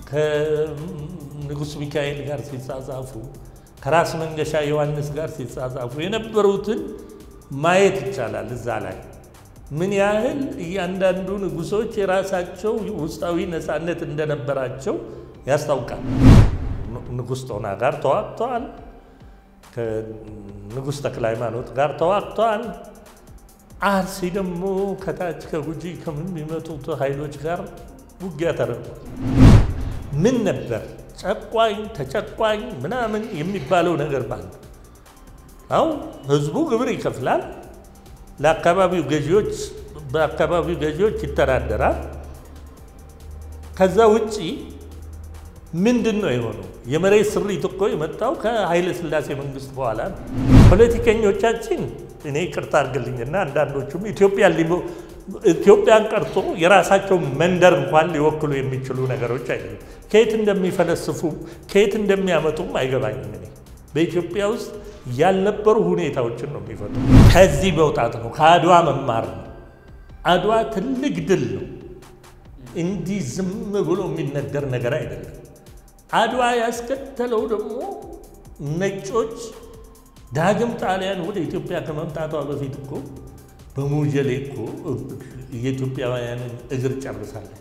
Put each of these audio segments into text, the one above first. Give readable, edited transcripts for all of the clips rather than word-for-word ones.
ከንጉስ ሚካኤል ጋር ሲጻጻፉ ከራስ መንገሻ ዮሐንስ ጋር ሲጻጻፉ የነበሩትን ማየት ይቻላል። እዛ ላይ ምን ያህል እያንዳንዱ ንጉሶች የራሳቸው ውስጣዊ ነፃነት እንደነበራቸው ያስታውቃል። ንጉስ ጦና ጋር ተዋግተዋል። ከንጉስ ተክለ ሃይማኖት ጋር ተዋግተዋል። አርሲ ደግሞ ከታች ከጉጂ ከሚመጡት ኃይሎች ጋር ውጊያ ተደርጓል። ምን ነበር ጨቋኝ ተጨቋኝ ምናምን የሚባለው ነገር ባንክ አው ህዝቡ ግብር ይከፍላል። ለአካባቢው ገዢዎች በአካባቢው ገዢዎች ይተዳደራል። ከዛ ውጪ ምንድነው የሆነው? የመሬት ስሪት እኮ የመጣው ከኃይለ ሥላሴ መንግስት በኋላ ነው። ፖለቲከኞቻችን እኔ ይቅርታ አድርግልኝና አንዳንዶቹም ኢትዮጵያን ቀርቶ የራሳቸው መንደር እንኳን ሊወክሉ የሚችሉ ነገሮች አይደሉም። ከየት እንደሚፈለስፉ ከየት እንደሚያመጡም አይገባኝም። እኔ በኢትዮጵያ ውስጥ ያልነበሩ ሁኔታዎችን ነው የሚፈቱ። ከዚህ መውጣት ነው፣ ከአድዋ መማር ነው። አድዋ ትልቅ ድል ነው። እንዲህ ዝም ብሎ የሚነገር ነገር አይደለም። አድዋ ያስከተለው ደግሞ ነጮች ዳግም ጣሊያን ወደ ኢትዮጵያ ከመምጣቷ በፊት እኮ በሙጀሌ እኮ የኢትዮጵያውያንን እግር ጨርሳለች።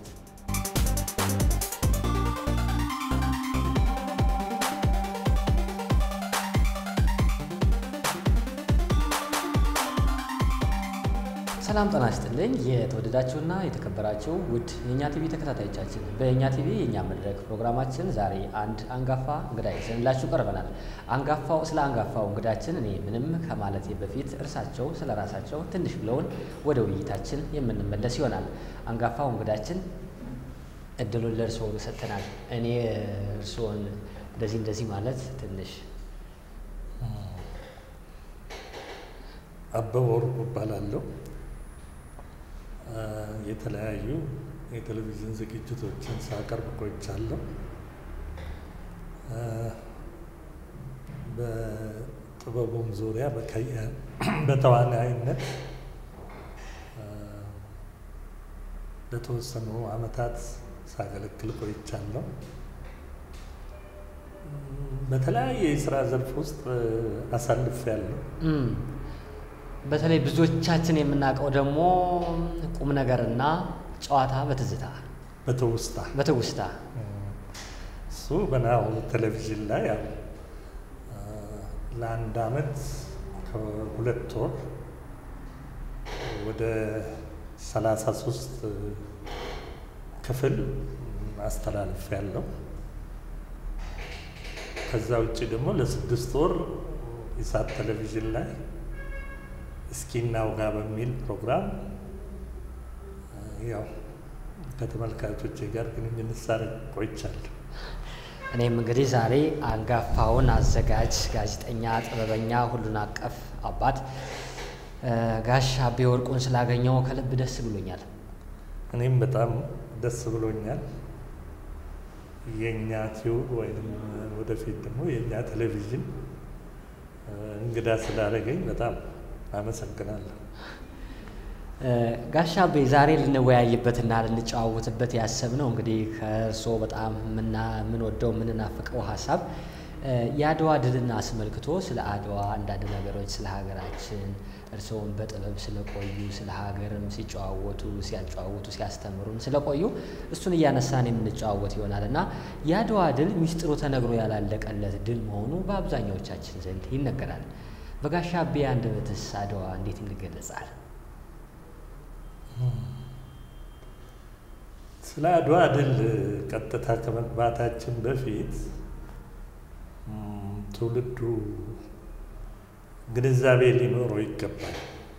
ሰላም ጤና ይስጥልኝ የተወደዳችሁና የተከበራችሁ ውድ የኛ ቲቪ ተከታታዮቻችን፣ በእኛ ቲቪ የኛ መድረክ ፕሮግራማችን ዛሬ አንድ አንጋፋ እንግዳ ይዘንላችሁ ቀርበናል። ስለ አንጋፋው እንግዳችን እኔ ምንም ከማለቴ በፊት እርሳቸው ስለ ራሳቸው ትንሽ ብለውን ወደ ውይይታችን የምንመለስ ይሆናል። አንጋፋው እንግዳችን እድሉን ለእርስዎ ሰጥተናል። እኔ እርስዎን እንደዚህ ማለት ትንሽ አበበ ወርቁ እባላለሁ። የተለያዩ የቴሌቪዥን ዝግጅቶችን ሳቀርብ ቆይቻለሁ። በጥበቡም ዙሪያ በተዋናይነት ለተወሰኑ ዓመታት ሳገለግል ቆይቻለሁ። በተለያየ የሥራ ዘርፍ ውስጥ አሳልፌያለሁ። በተለይ ብዙዎቻችን የምናውቀው ደግሞ ቁም ነገርና ጨዋታ በትውስታ እሱ በናሁ ቴሌቪዥን ላይ ለአንድ ዓመት ከሁለት ወር ወደ 33 ክፍል አስተላልፌያለሁ። ከዛ ውጪ ደግሞ ለ6 ወር ኢሳት ቴሌቪዥን ላይ እስኪ እናውጋ በሚል ፕሮግራም ያው ከተመልካቾቼ ጋር ግንኙነት ሳደርግ ቆይቻለሁ። እኔም እንግዲህ ዛሬ አንጋፋውን አዘጋጅ፣ ጋዜጠኛ፣ ጥበበኛ፣ ሁሉን አቀፍ አባት ጋሽ አቤ ወርቁን ስላገኘው ከልብ ደስ ብሎኛል። እኔም በጣም ደስ ብሎኛል። የኛ ቲዩብ ወይም ወደፊት ደግሞ የኛ ቴሌቪዥን እንግዳ ስላደረገኝ በጣም አመሰግናለሁ። ጋሽ አቤ ዛሬ ልንወያይበትና ልንጨዋወትበት ያሰብነው እንግዲህ ከእርስዎ በጣም የምንወደው የምንናፍቀው ሀሳብ የአድዋ ድልን አስመልክቶ ስለ አድዋ አንዳንድ ነገሮች ስለ ሀገራችን እርስዎን በጥበብ ስለቆዩ ስለ ሀገርም ሲያጨዋወቱ ሲያስተምሩን ስለቆዩ እሱን እያነሳን የምንጨዋወት ይሆናልና የአድዋ ድል ሚስጥሩ ተነግሮ ያላለቀለት ድል መሆኑ በአብዛኛዎቻችን ዘንድ ይነገራል። በጋሽ አቤ አንደበትስ አድዋ እንዴት ይገለጻል? ስለ አድዋ ድል ቀጥታ ከመግባታችን በፊት ትውልዱ ግንዛቤ ሊኖረው ይገባል።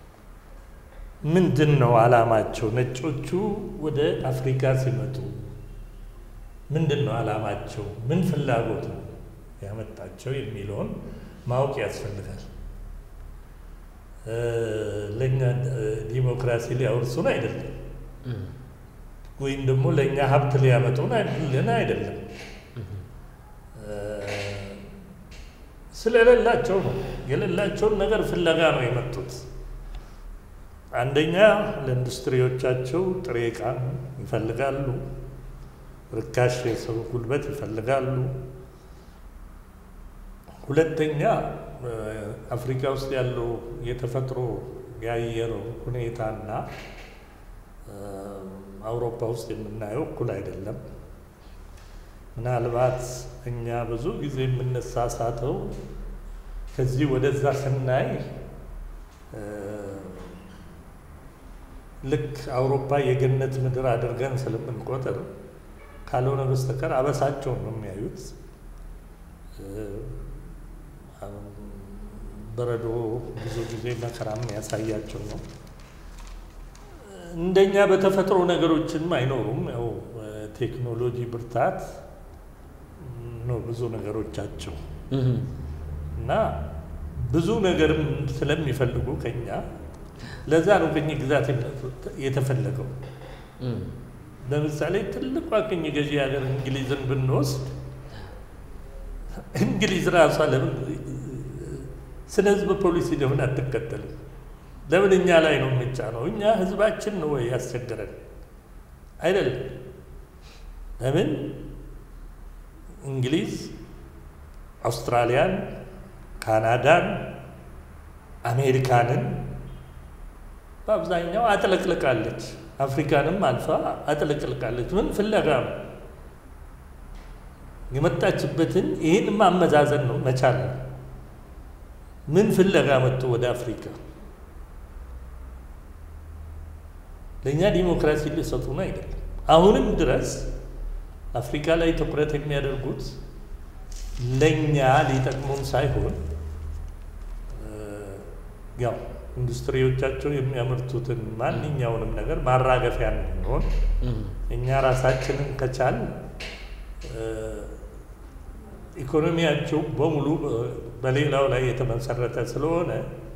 ምንድነው ዓላማቸው? ነጮቹ ወደ አፍሪካ ሲመጡ ምንድነው ዓላማቸው? ምን ፍላጎት ነው ያመጣቸው የሚለውን ማወቅ ያስፈልጋል። ለኛ ዲሞክራሲ ሊያወርሱን አይደለም፣ ወይም ደግሞ ለኛ ሀብት ሊያመጡን አይደለም። ስለሌላቸው ነው። የሌላቸውን ነገር ፍለጋ ነው የመጡት። አንደኛ ለኢንዱስትሪዎቻቸው ጥሬ ዕቃ ይፈልጋሉ። ርካሽ የሰው ጉልበት ይፈልጋሉ። ሁለተኛ አፍሪካ ውስጥ ያለው የተፈጥሮ የአየር ሁኔታና አውሮፓ ውስጥ የምናየው እኩል አይደለም። ምናልባት እኛ ብዙ ጊዜ የምንሳሳተው ከዚህ ወደዛ ስናይ ልክ አውሮፓ የገነት ምድር አድርገን ስለምንቆጥር ካልሆነ በስተቀር አበሳቸውን ነው የሚያዩት። በረዶ ብዙ ጊዜ መከራም ያሳያቸው ነው። እንደኛ በተፈጥሮ ነገሮችንም አይኖሩም። ያው ቴክኖሎጂ ብርታት ነው ብዙ ነገሮቻቸው እና ብዙ ነገርም ስለሚፈልጉ ከኛ ለዛ ነው ቅኝ ግዛት የተፈለገው። ለምሳሌ ትልቋ ቅኝ ገዢ ሀገር እንግሊዝን ብንወስድ እንግሊዝ ራሷ ለምን ስነ ህዝብ ፖሊሲ ለምን አትከተልም? ለምን እኛ ላይ ነው የሚጫነው? እኛ ህዝባችን ነው ወይ ያስቸገረን? አይደለም። ለምን እንግሊዝ አውስትራሊያን፣ ካናዳን፣ አሜሪካንን በአብዛኛው አጥለቅልቃለች። አፍሪካንም አልፋ አጥለቅልቃለች። ምን ፍለጋ ነው የመጣችበትን? ይህን ማመዛዘን ነው መቻል ነው። ምን ፍለጋ መጥቶ ወደ አፍሪካ? ለእኛ ዲሞክራሲ ሊሰጡን አይደለም። አሁንም ድረስ አፍሪካ ላይ ትኩረት የሚያደርጉት ለእኛ ሊጠቅሙን ሳይሆን ያው ኢንዱስትሪዎቻቸው የሚያመርቱትን ማንኛውንም ነገር ማራገፊያ እንሆን እኛ ራሳችንን ከቻል ኢኮኖሚያቸው በሙሉ በሌላው ላይ የተመሰረተ ስለሆነ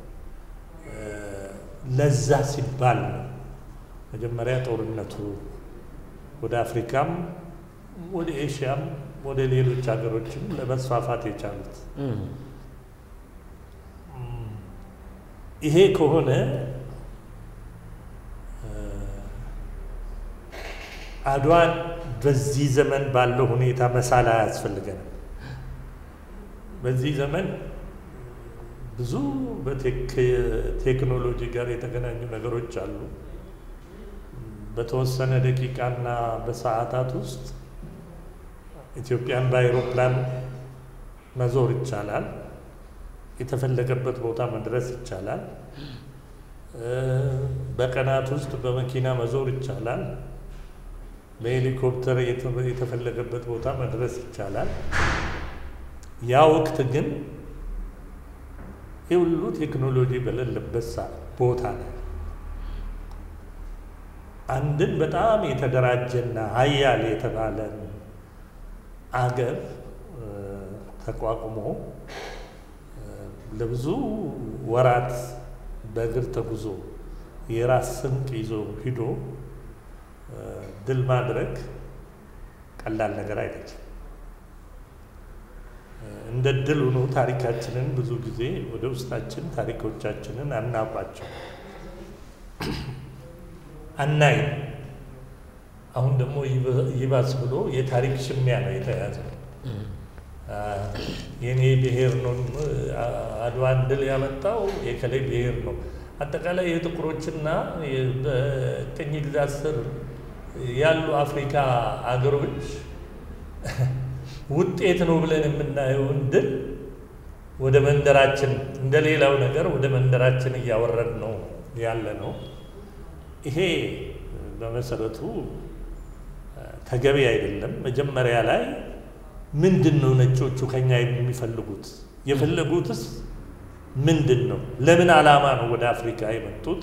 ለዛ ሲባል መጀመሪያ ጦርነቱ ወደ አፍሪካም ወደ ኤሽያም ወደ ሌሎች ሀገሮችም ለመስፋፋት የቻሉት። ይሄ ከሆነ አድዋን በዚህ ዘመን ባለው ሁኔታ መሳል አያስፈልገንም። በዚህ ዘመን ብዙ በቴክኖሎጂ ጋር የተገናኙ ነገሮች አሉ። በተወሰነ ደቂቃና በሰዓታት ውስጥ ኢትዮጵያን በአይሮፕላን መዞር ይቻላል። የተፈለገበት ቦታ መድረስ ይቻላል። በቀናት ውስጥ በመኪና መዞር ይቻላል። በሄሊኮፕተር የተፈለገበት ቦታ መድረስ ይቻላል። ያ ወቅት ግን የሁሉ ቴክኖሎጂ በሌለበት ቦታ ነው። አንድን በጣም የተደራጀና ሀያል የተባለ አገር ተቋቁሞ ለብዙ ወራት በእግር ተጉዞ የራስ ስንቅ ይዞ ሂዶ ድል ማድረግ ቀላል ነገር አይደለም። እንደ ድል ሆኖ ታሪካችንን ብዙ ጊዜ ወደ ውስጣችን ታሪኮቻችንን አናውቃቸው አናይ። አሁን ደግሞ ይባስ ብሎ የታሪክ ሽሚያ ነው የተያዘው። የኔ ብሔር ነው አድዋን ድል ያመጣው የከሌ ብሔር ነው። አጠቃላይ የጥቁሮችና በቅኝ ግዛት ስር ያሉ አፍሪካ አገሮች ውጤት ነው ብለን የምናየውን ድል ወደ መንደራችን እንደሌላው ነገር ወደ መንደራችን እያወረድ ነው ያለ ነው። ይሄ በመሰረቱ ተገቢ አይደለም። መጀመሪያ ላይ ምንድነው ነጮቹ ከኛ የሚፈልጉት? የፈለጉትስ ምንድነው? ለምን ዓላማ ነው ወደ አፍሪካ የመጡት?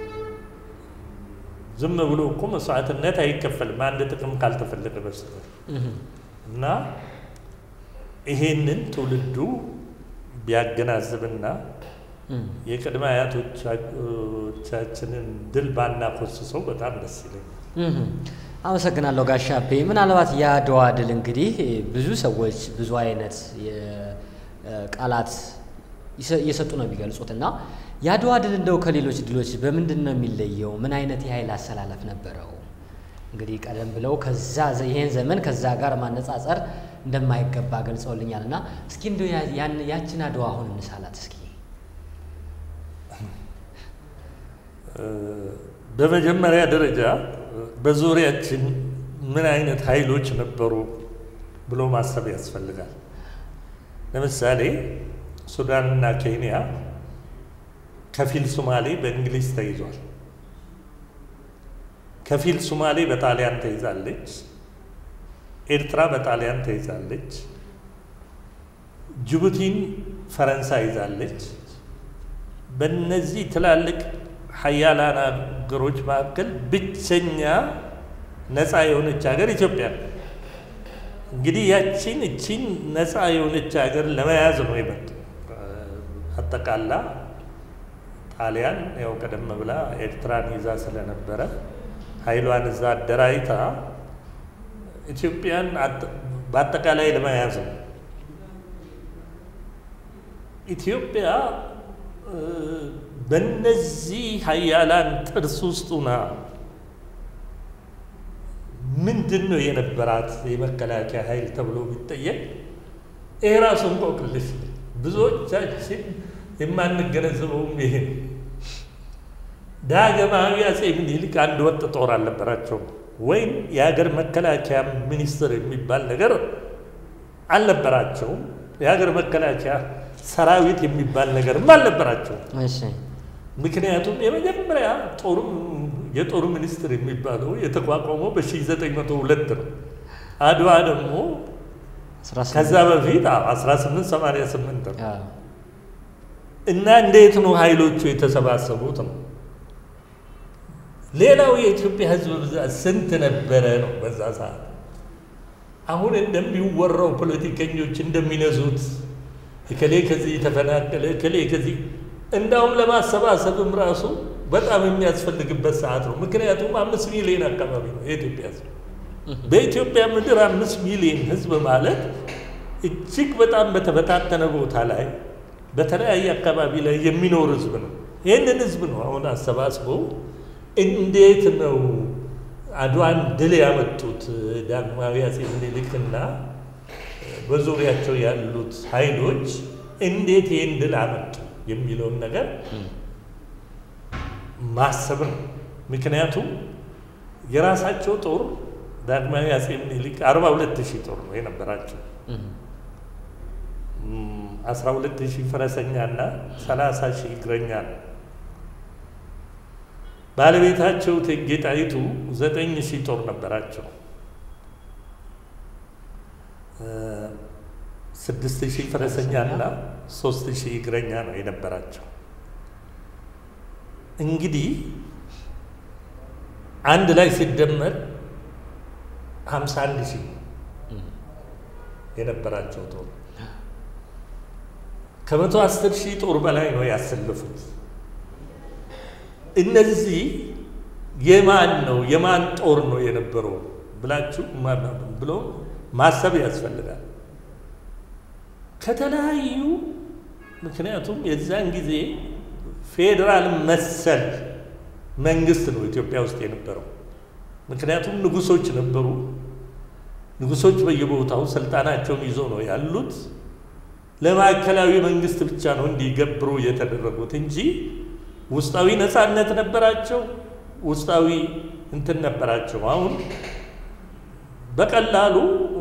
ዝም ብሎ እኮ መስዋዕትነት አይከፈልም አንድ ጥቅም ካልተፈለገ በስተቀር እና ይሄንን ትውልዱ ቢያገናዝብና የቅድመ አያቶቻችንን ድል ባናኮስሰው በጣም ደስ ይለኛል። አመሰግናለሁ ጋሽ አቤ። ምናልባት የአድዋ ድል እንግዲህ ብዙ ሰዎች ብዙ አይነት ቃላት እየሰጡ ነው የሚገልጹትና የአድዋ ድል እንደው ከሌሎች ድሎች በምንድን ነው የሚለየው? ምን አይነት የኃይል አሰላለፍ ነበረው? እንግዲህ ቀደም ብለው ከዛ ይሄን ዘመን ከዛ ጋር ማነጻጸር እንደማይገባ ገልጸውልኛልና እስኪ እንደው ያችን አድዋ አሁን እንሳላት እስኪ በመጀመሪያ ደረጃ በዙሪያችን ምን አይነት ኃይሎች ነበሩ ብሎ ማሰብ ያስፈልጋል። ለምሳሌ ሱዳንና ኬንያ ከፊል ሶማሌ በእንግሊዝ ተይዟል። ከፊል ሶማሌ በጣሊያን ተይዛለች። ኤርትራ በጣሊያን ተይዛለች። ጅቡቲን ፈረንሳይ ይዛለች። በእነዚህ ትላልቅ ሀያላን ሀገሮች መካከል ብቸኛ ነፃ የሆነች ሀገር ኢትዮጵያ ነው። እንግዲህ እቺን ነፃ የሆነች ሀገር ለመያዝ ነው የመጡ አጠቃላ ጣሊያን ያው ቀደም ብላ ኤርትራን ይዛ ስለነበረ ኃይሏን እዛ አደራጅታ ኢትዮጵያን በአጠቃላይ ለመያዝ ነው። ኢትዮጵያ በእነዚህ ሀያላን ጥርስ ውስጥ ሆና ምንድን ነው የነበራት የመከላከያ ኃይል ተብሎ ቢጠየቅ ይሄ ራሱ እንቆቅልሽ ብዙዎቻችን የማንገነዘበውም ይሄ ነው። ዳግማዊ አፄ ምኒልክ አንድ ወጥ ጦር አልነበራቸውም፣ ወይም የሀገር መከላከያ ሚኒስትር የሚባል ነገር አልነበራቸውም። የሀገር መከላከያ ሰራዊት የሚባል ነገርም አልነበራቸውም። ምክንያቱም የመጀመሪያ የጦር ሚኒስትር የሚባለው የተቋቋመው በ1902 ነው። አድዋ ደግሞ ከዛ በፊት 1888 ነው። እና እንዴት ነው ኃይሎቹ የተሰባሰቡት ነው? ሌላው የኢትዮጵያ ሕዝብ ብዛት ስንት ነበረ ነው በዛ ሰዓት? አሁን እንደሚወራው ፖለቲከኞች እንደሚነዙት እከሌ ከዚህ ተፈናቀለ እከሌ ከዚህ እንዳውም ለማሰባሰብም ራሱ በጣም የሚያስፈልግበት ሰዓት ነው። ምክንያቱም 5 ሚሊዮን አካባቢ ነው የኢትዮጵያ ሕዝብ። በኢትዮጵያ ምድር 5 ሚሊዮን ሕዝብ ማለት እጅግ በጣም በተበታተነ ቦታ ላይ በተለያየ አካባቢ ላይ የሚኖር ሕዝብ ነው። ይህንን ሕዝብ ነው አሁን አሰባስበው እንዴት ነው አድዋን ድል ያመጡት ዳግማዊ አፄ ምኒልክና በዙሪያቸው ያሉት ኃይሎች እንዴት ይህን ድል አመጡ የሚለውን ነገር ማሰብ ነው። ምክንያቱም የራሳቸው ጦር ዳግማዊ አፄ ምኒልክ 42000 ጦር ነው የነበራቸው። 12000 ፈረሰኛና 30000 እግረኛ ነው። ባለቤታቸው እቴጌ ጣይቱ 9000 ጦር ነበራቸው። 6000 ፈረሰኛና 3000 እግረኛ ነው የነበራቸው። እንግዲህ አንድ ላይ ሲደመር 51000 የነበራቸው ጦር ከ110,000 ጦር በላይ ነው ያሰለፉት። እነዚህ የማን ጦር ነው የነበረው ብላችሁ ብሎ ማሰብ ያስፈልጋል። ከተለያዩ ምክንያቱም የዛን ጊዜ ፌዴራል መሰል መንግስት ነው ኢትዮጵያ ውስጥ የነበረው። ምክንያቱም ንጉሶች ነበሩ። ንጉሶች በየቦታው ስልጣናቸውን ይዘው ነው ያሉት። ለማዕከላዊ መንግስት ብቻ ነው እንዲገብሩ የተደረጉት እንጂ ውስጣዊ ነፃነት ነበራቸው፣ ውስጣዊ እንትን ነበራቸው። አሁን በቀላሉ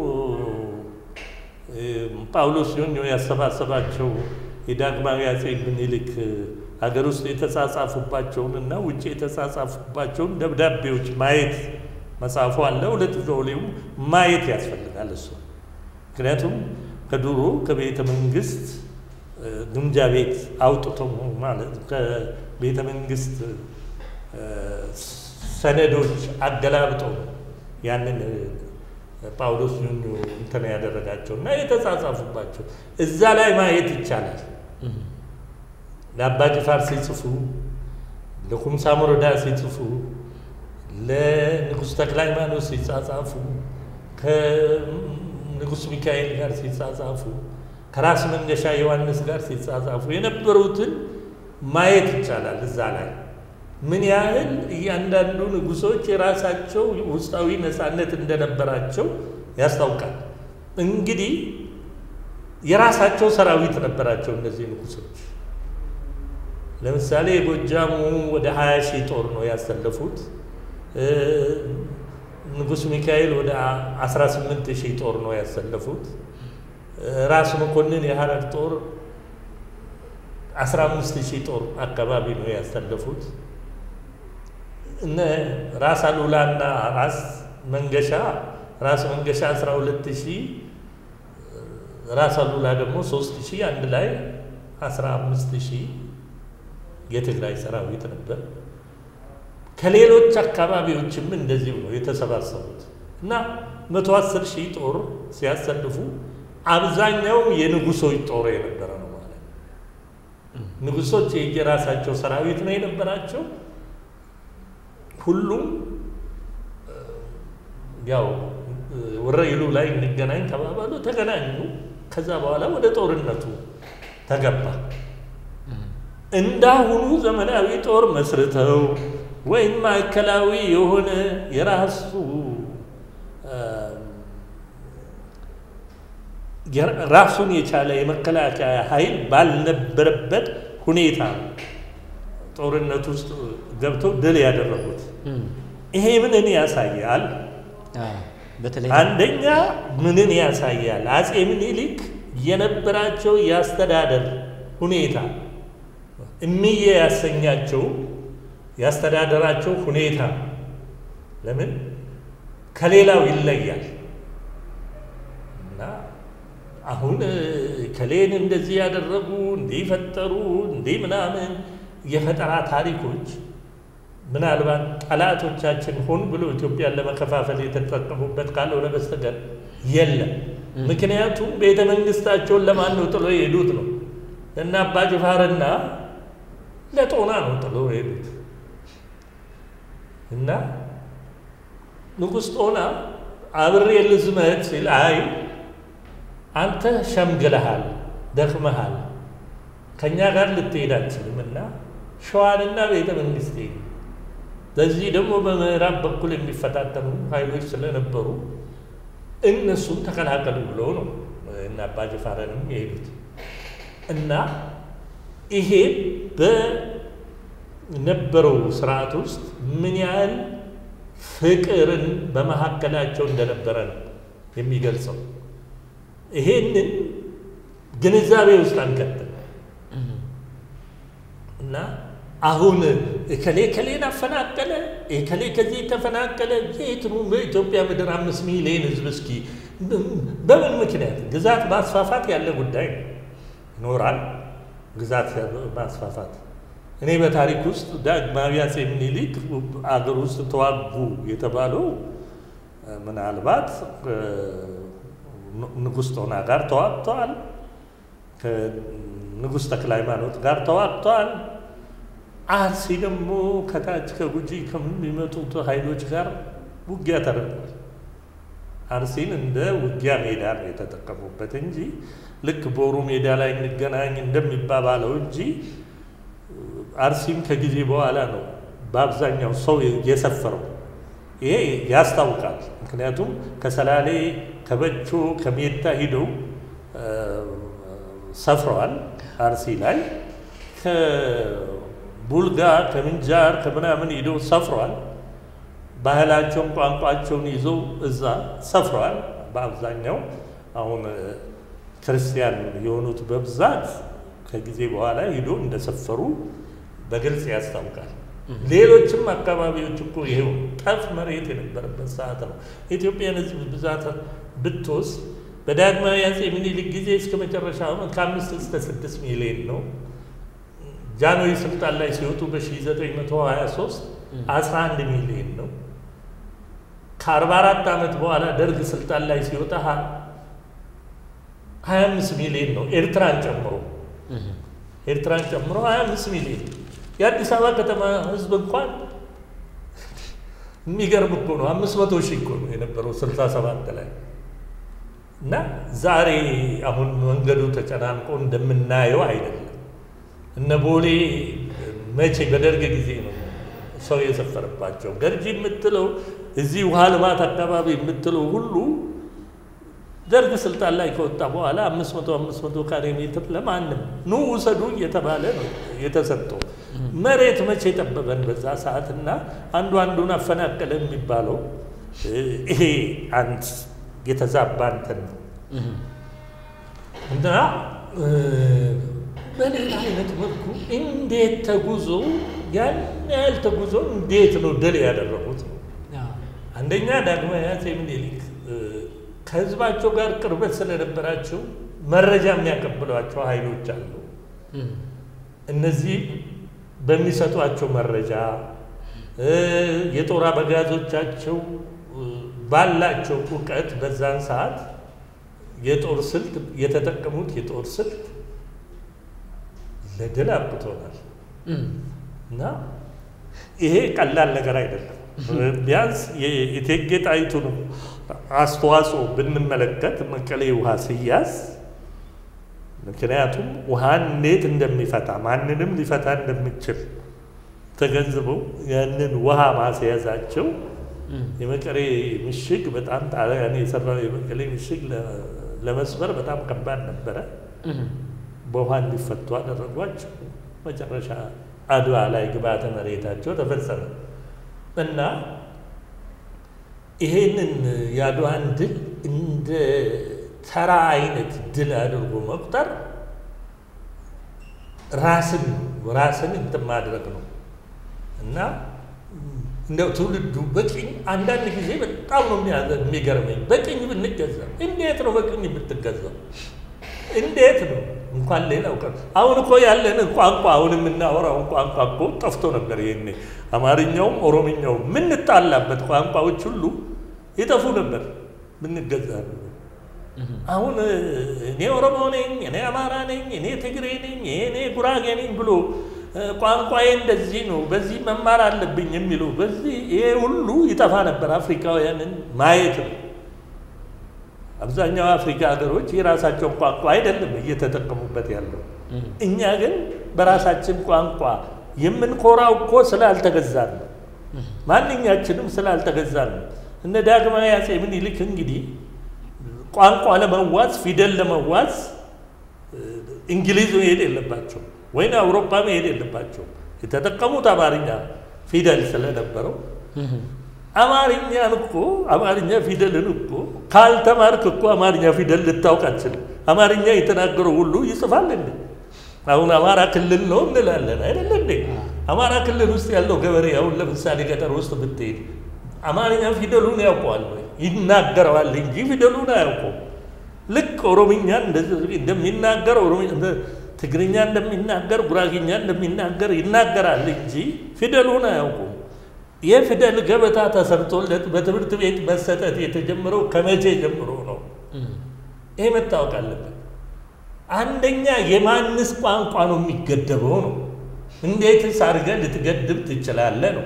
ጳውሎስ ኞኞ ያሰባሰባቸው የዳግማዊ አፄ ምኒልክ ሀገር ውስጥ የተጻጻፉባቸውንና ውጭ የተጻጻፉባቸውን ደብዳቤዎች ማየት መጽሐፉ አለ። 2 ቮሊዩም ማየት ያስፈልጋል እሱ። ምክንያቱም ከድሮ ከቤተ መንግስት ግምጃ ቤት አውጥቶ ማለት ከቤተ መንግስት ሰነዶች አገላብጦ ያንን ጳውሎስ ኞኞ እንትን ያደረጋቸው እና የተጻጻፉባቸው እዛ ላይ ማየት ይቻላል። ለአባ ጅፋር ሲጽፉ፣ ለኩምሳ ሞሮዳ ሲጽፉ፣ ለንጉሥ ተክለ ሃይማኖት ሲጻጻፉ፣ ከንጉሥ ሚካኤል ጋር ሲጻጻፉ፣ ከራስ መንገሻ ዮሐንስ ጋር ሲጻጻፉ የነበሩትን ማየት ይቻላል እዛ ላይ። ምን ያህል እያንዳንዱ ንጉሶች የራሳቸው ውስጣዊ ነፃነት እንደነበራቸው ያስታውቃል። እንግዲህ የራሳቸው ሰራዊት ነበራቸው እነዚህ ንጉሶች። ለምሳሌ የጎጃሙ ወደ 20,000 ጦር ነው ያሰለፉት። ንጉስ ሚካኤል ወደ 18,000 ጦር ነው ያሰለፉት። ራስ መኮንን የሐረር ጦር 15,000 ጦር አካባቢ ነው ያሰለፉት። እነ ራስ አሉላና ራስ መንገሻ 12,000 ራስ አሉላ ደግሞ 3,000 አንድ ላይ 15,000 የትግራይ ሰራዊት ነበር። ከሌሎች አካባቢዎችም እንደዚሁ ነው የተሰባሰቡት እና 110,000 ጦር ሲያሰልፉ አብዛኛው የንጉሶች ጦር የነበረ ነው ማለት ነው። ንጉሶች የየራሳቸው ሰራዊት ነው የነበራቸው። ሁሉም ያው ወረኢሉ ላይ እንገናኝ ተባባሉ፣ ተገናኙ። ከዛ በኋላ ወደ ጦርነቱ ተገባ። እንዳሁኑ ዘመናዊ ጦር መስርተው ወይም ማዕከላዊ የሆነ የራሱ ራሱን የቻለ የመከላከያ ኃይል ባልነበረበት ሁኔታ ጦርነት ውስጥ ገብተው ድል ያደረጉት። ይሄ ምንን ያሳያል? አንደኛ ምንን ያሳያል? አፄ ምኒልክ የነበራቸው ያስተዳደር ሁኔታ እምዬ ያሰኛቸው ያስተዳደራቸው ሁኔታ ለምን ከሌላው ይለያል? እና አሁን ከሌን እንደዚህ ያደረጉ እንዲፈጠሩ እንዲህ ምናምን የፈጠራ ታሪኮች ምናልባት ጠላቶቻችን ሆን ብሎ ኢትዮጵያን ለመከፋፈል የተጠቀሙበት ካልሆነ በስተቀር የለም። ምክንያቱም ቤተ መንግስታቸውን ለማን ነው ጥሎ የሄዱት? ነው እና አባ ጅፋርና ለጦና ነው ጥሎ የሄዱት። እና ንጉሥ ጦና አብሬ ልዝመት ሲል አይ አንተ ሸምግለሃል፣ ደክመሃል፣ ከእኛ ጋር ልትሄድ አትችልም እና ሸዋንና ቤተ መንግስቴ በዚህ ደግሞ በምዕራብ በኩል የሚፈታተኑ ኃይሎች ስለነበሩ እነሱም ተከላከሉ ብሎ ነው እና አባ ጅፋርንም የሄዱት። እና ይሄ በነበረው ስርዓት ውስጥ ምን ያህል ፍቅርን በመካከላቸው እንደነበረ ነው የሚገልጸው። ይሄንን ግንዛቤ ውስጥ አንከተል እና አሁን እከሌ ከሌን አፈናቀለ፣ እከሌ ከዚህ ተፈናቀለ። የትኑ በኢትዮጵያ ምድር 5 ሚሊዮን ህዝብ እስኪ በምን ምክንያት ግዛት ማስፋፋት ያለ ጉዳይ ይኖራል። ግዛት ማስፋፋት እኔ በታሪክ ውስጥ ዳግማዊ አፄ ምኒልክ አገር ውስጥ ተዋጉ የተባለው ምናልባት ንጉሥ ጦና ጋር ተዋግተዋል፣ ከንጉሥ ተክለ ሃይማኖት ጋር ተዋግተዋል። አርሲ ደግሞ ከታች ከጉጂ ከሚመጡት ኃይሎች ጋር ውጊያ ተደርጓል። አርሲን እንደ ውጊያ ሜዳ ነው የተጠቀሙበት እንጂ ልክ ቦሩ ሜዳ ላይ እንገናኝ እንደሚባባለው እንጂ አርሲም ከጊዜ በኋላ ነው በአብዛኛው ሰው የሰፈረው። ይሄ ያስታውቃል። ምክንያቱም ከሰላሌ ከበቾ ከሜታ ሂደው ሰፍረዋል አርሲ ላይ። ከቡልጋ ከምንጃር ከምናምን ሂደው ሰፍረዋል። ባህላቸውን ቋንቋቸውን ይዘው እዛ ሰፍረዋል። በአብዛኛው አሁን ክርስቲያን የሆኑት በብዛት ከጊዜ በኋላ ሂዶ እንደሰፈሩ በግልጽ ያስታውቃል። ሌሎችም አካባቢዎች እኮ ይሄው ጠፍ መሬት የነበረበት ሰዓት ነው። ኢትዮጵያን ሕዝብ ብዛት ብትወስድ በዳግማዊ አፄ ምኒልክ ጊዜ እስከ መጨረሻ ዓመት ከ5 እስከ 6 ሚሊዮን ነው። ጃንሆይ ስልጣን ላይ ሲወጡ በ1923 11 ሚሊዮን ነው። ከ44 ዓመት በኋላ ደርግ ስልጣን ላይ ሲወጣ 25 ሚሊዮን ነው። ኤርትራን ጨምሮ 25 ሚሊዮን። የአዲስ አበባ ከተማ ህዝብ እንኳን የሚገርም እኮ ነው። 500 ሺህ እኮ ነው የነበረው 67 ላይ እና ዛሬ አሁን መንገዱ ተጨናንቆ እንደምናየው አይደለም። እነ ቦሌ መቼ በደርግ ጊዜ ነው ሰው የሰፈረባቸው ገርጂ የምትለው እዚህ ውሃ ልማት አካባቢ የምትለው ሁሉ ደርግ ስልጣን ላይ ከወጣ በኋላ 500 ካሬ ሜትር ለማንም ኑ ውሰዱ እየተባለ ነው የተሰጠው። መሬት መቼ ጠበበን በዛ ሰዓትና አንዱን አፈናቀለ የሚባለው ይሄ አንድ የተዛባ እንትን ነው እና በሌላ አይነት መልኩ እንዴት ተጉዞ ያን ያህል ተጉዞ እንዴት ነው ድል ያደረጉት? አንደኛ ዳግማዊ አፄ ምኒልክ ከህዝባቸው ጋር ቅርበት ስለነበራቸው መረጃ የሚያቀብሏቸው ኃይሎች አሉ። እነዚህ በሚሰጧቸው መረጃ የጦር አበጋዞቻቸው ባላቸው እውቀት በዛን ሰዓት የጦር ስልት የተጠቀሙት የጦር ስልት ለድል አብቅቶናል እና ይሄ ቀላል ነገር አይደለም። ቢያንስ የእቴጌ ጣይቱን አስተዋጽኦ ብንመለከት መቀሌ ውሃ ሲያዝ ምክንያቱም ውሃን እንዴት እንደሚፈታ ማንንም ሊፈታ እንደሚችል ተገንዝበው ያንን ውሃ ማስያዛቸው የመቀሌ ምሽግ በጣም ጣሊያን የሰራው የመቀሌ ምሽግ ለመስበር በጣም ከባድ ነበረ። በውሃ እንዲፈቱ አደረጓቸው። መጨረሻ አድዋ ላይ ግብዓተ መሬታቸው ተፈጸመ እና ይሄንን የአድዋን ድል እንደ ተራ አይነት ድል አድርጎ መቁጠር ራስን እንትን ማድረግ ነው እና እንደው ትውልዱ በቅኝ አንዳንድ ጊዜ በጣም ነው የሚገርመኝ። በቅኝ ብንገዛ እንዴት ነው በቅኝ ብትገዛው? እንዴት ነው እንኳን ሌላው ቀር አሁን እኮ ያለን ቋንቋ አሁን የምናወራውን ቋንቋ እኮ ጠፍቶ ነበር። ይሄኔ አማርኛውም ኦሮምኛውም የምንጣላበት ቋንቋዎች ሁሉ ይጠፉ ነበር ብንገዛ። አሁን እኔ ኦሮሞ ነኝ፣ እኔ አማራ ነኝ፣ እኔ ትግሬ ነኝ፣ እኔ ጉራጌ ነኝ ብሎ ቋንቋዬ እንደዚህ ነው በዚህ መማር አለብኝ የሚሉ በዚህ ይሄ ሁሉ ይጠፋ ነበር። አፍሪካውያንን ማየት ነው። አብዛኛው አፍሪካ ሀገሮች የራሳቸውን ቋንቋ አይደለም እየተጠቀሙበት ያለው። እኛ ግን በራሳችን ቋንቋ የምንኮራው እኮ ስላልተገዛን ነው። ማንኛችንም ስላልተገዛን ነው። እነ ዳግማዊ አፄ ምኒልክ እንግዲህ ቋንቋ ለመዋዝ ፊደል ለመዋዝ እንግሊዝ መሄድ የለባቸው ወይም አውሮፓ መሄድ የለባቸው። የተጠቀሙት አማርኛ ፊደል ስለነበረው አማርኛ ፊደልን እኮ ካልተማርክ እኮ አማርኛ ፊደል ልታውቅ አትችልም። አማርኛ የተናገረው ሁሉ ይጽፋል እንዴ? አሁን አማራ ክልል ነው እንላለን አይደል እንዴ? አማራ ክልል ውስጥ ያለው ገበሬ አሁን ለምሳሌ ገጠር ውስጥ ብትሄድ አማርኛ ፊደሉን ያውቀዋል ወይ? ይናገረዋል እንጂ ፊደሉን አያውቀውም። ልክ ኦሮምኛ እንደሚናገር ትግርኛ እንደሚናገር ጉራጌኛ እንደሚናገር ይናገራል እንጂ ፊደሉን አያውቁም። የፊደል ገበታ ተሰርቶለት በትምህርት ቤት መሰጠት የተጀመረው ከመቼ ጀምሮ ነው? ይሄ መታወቅ አለበት። አንደኛ የማንስ ቋንቋ ነው የሚገደበው ነው? እንዴትስ አድርገህ ልትገድብ ትችላለህ ነው?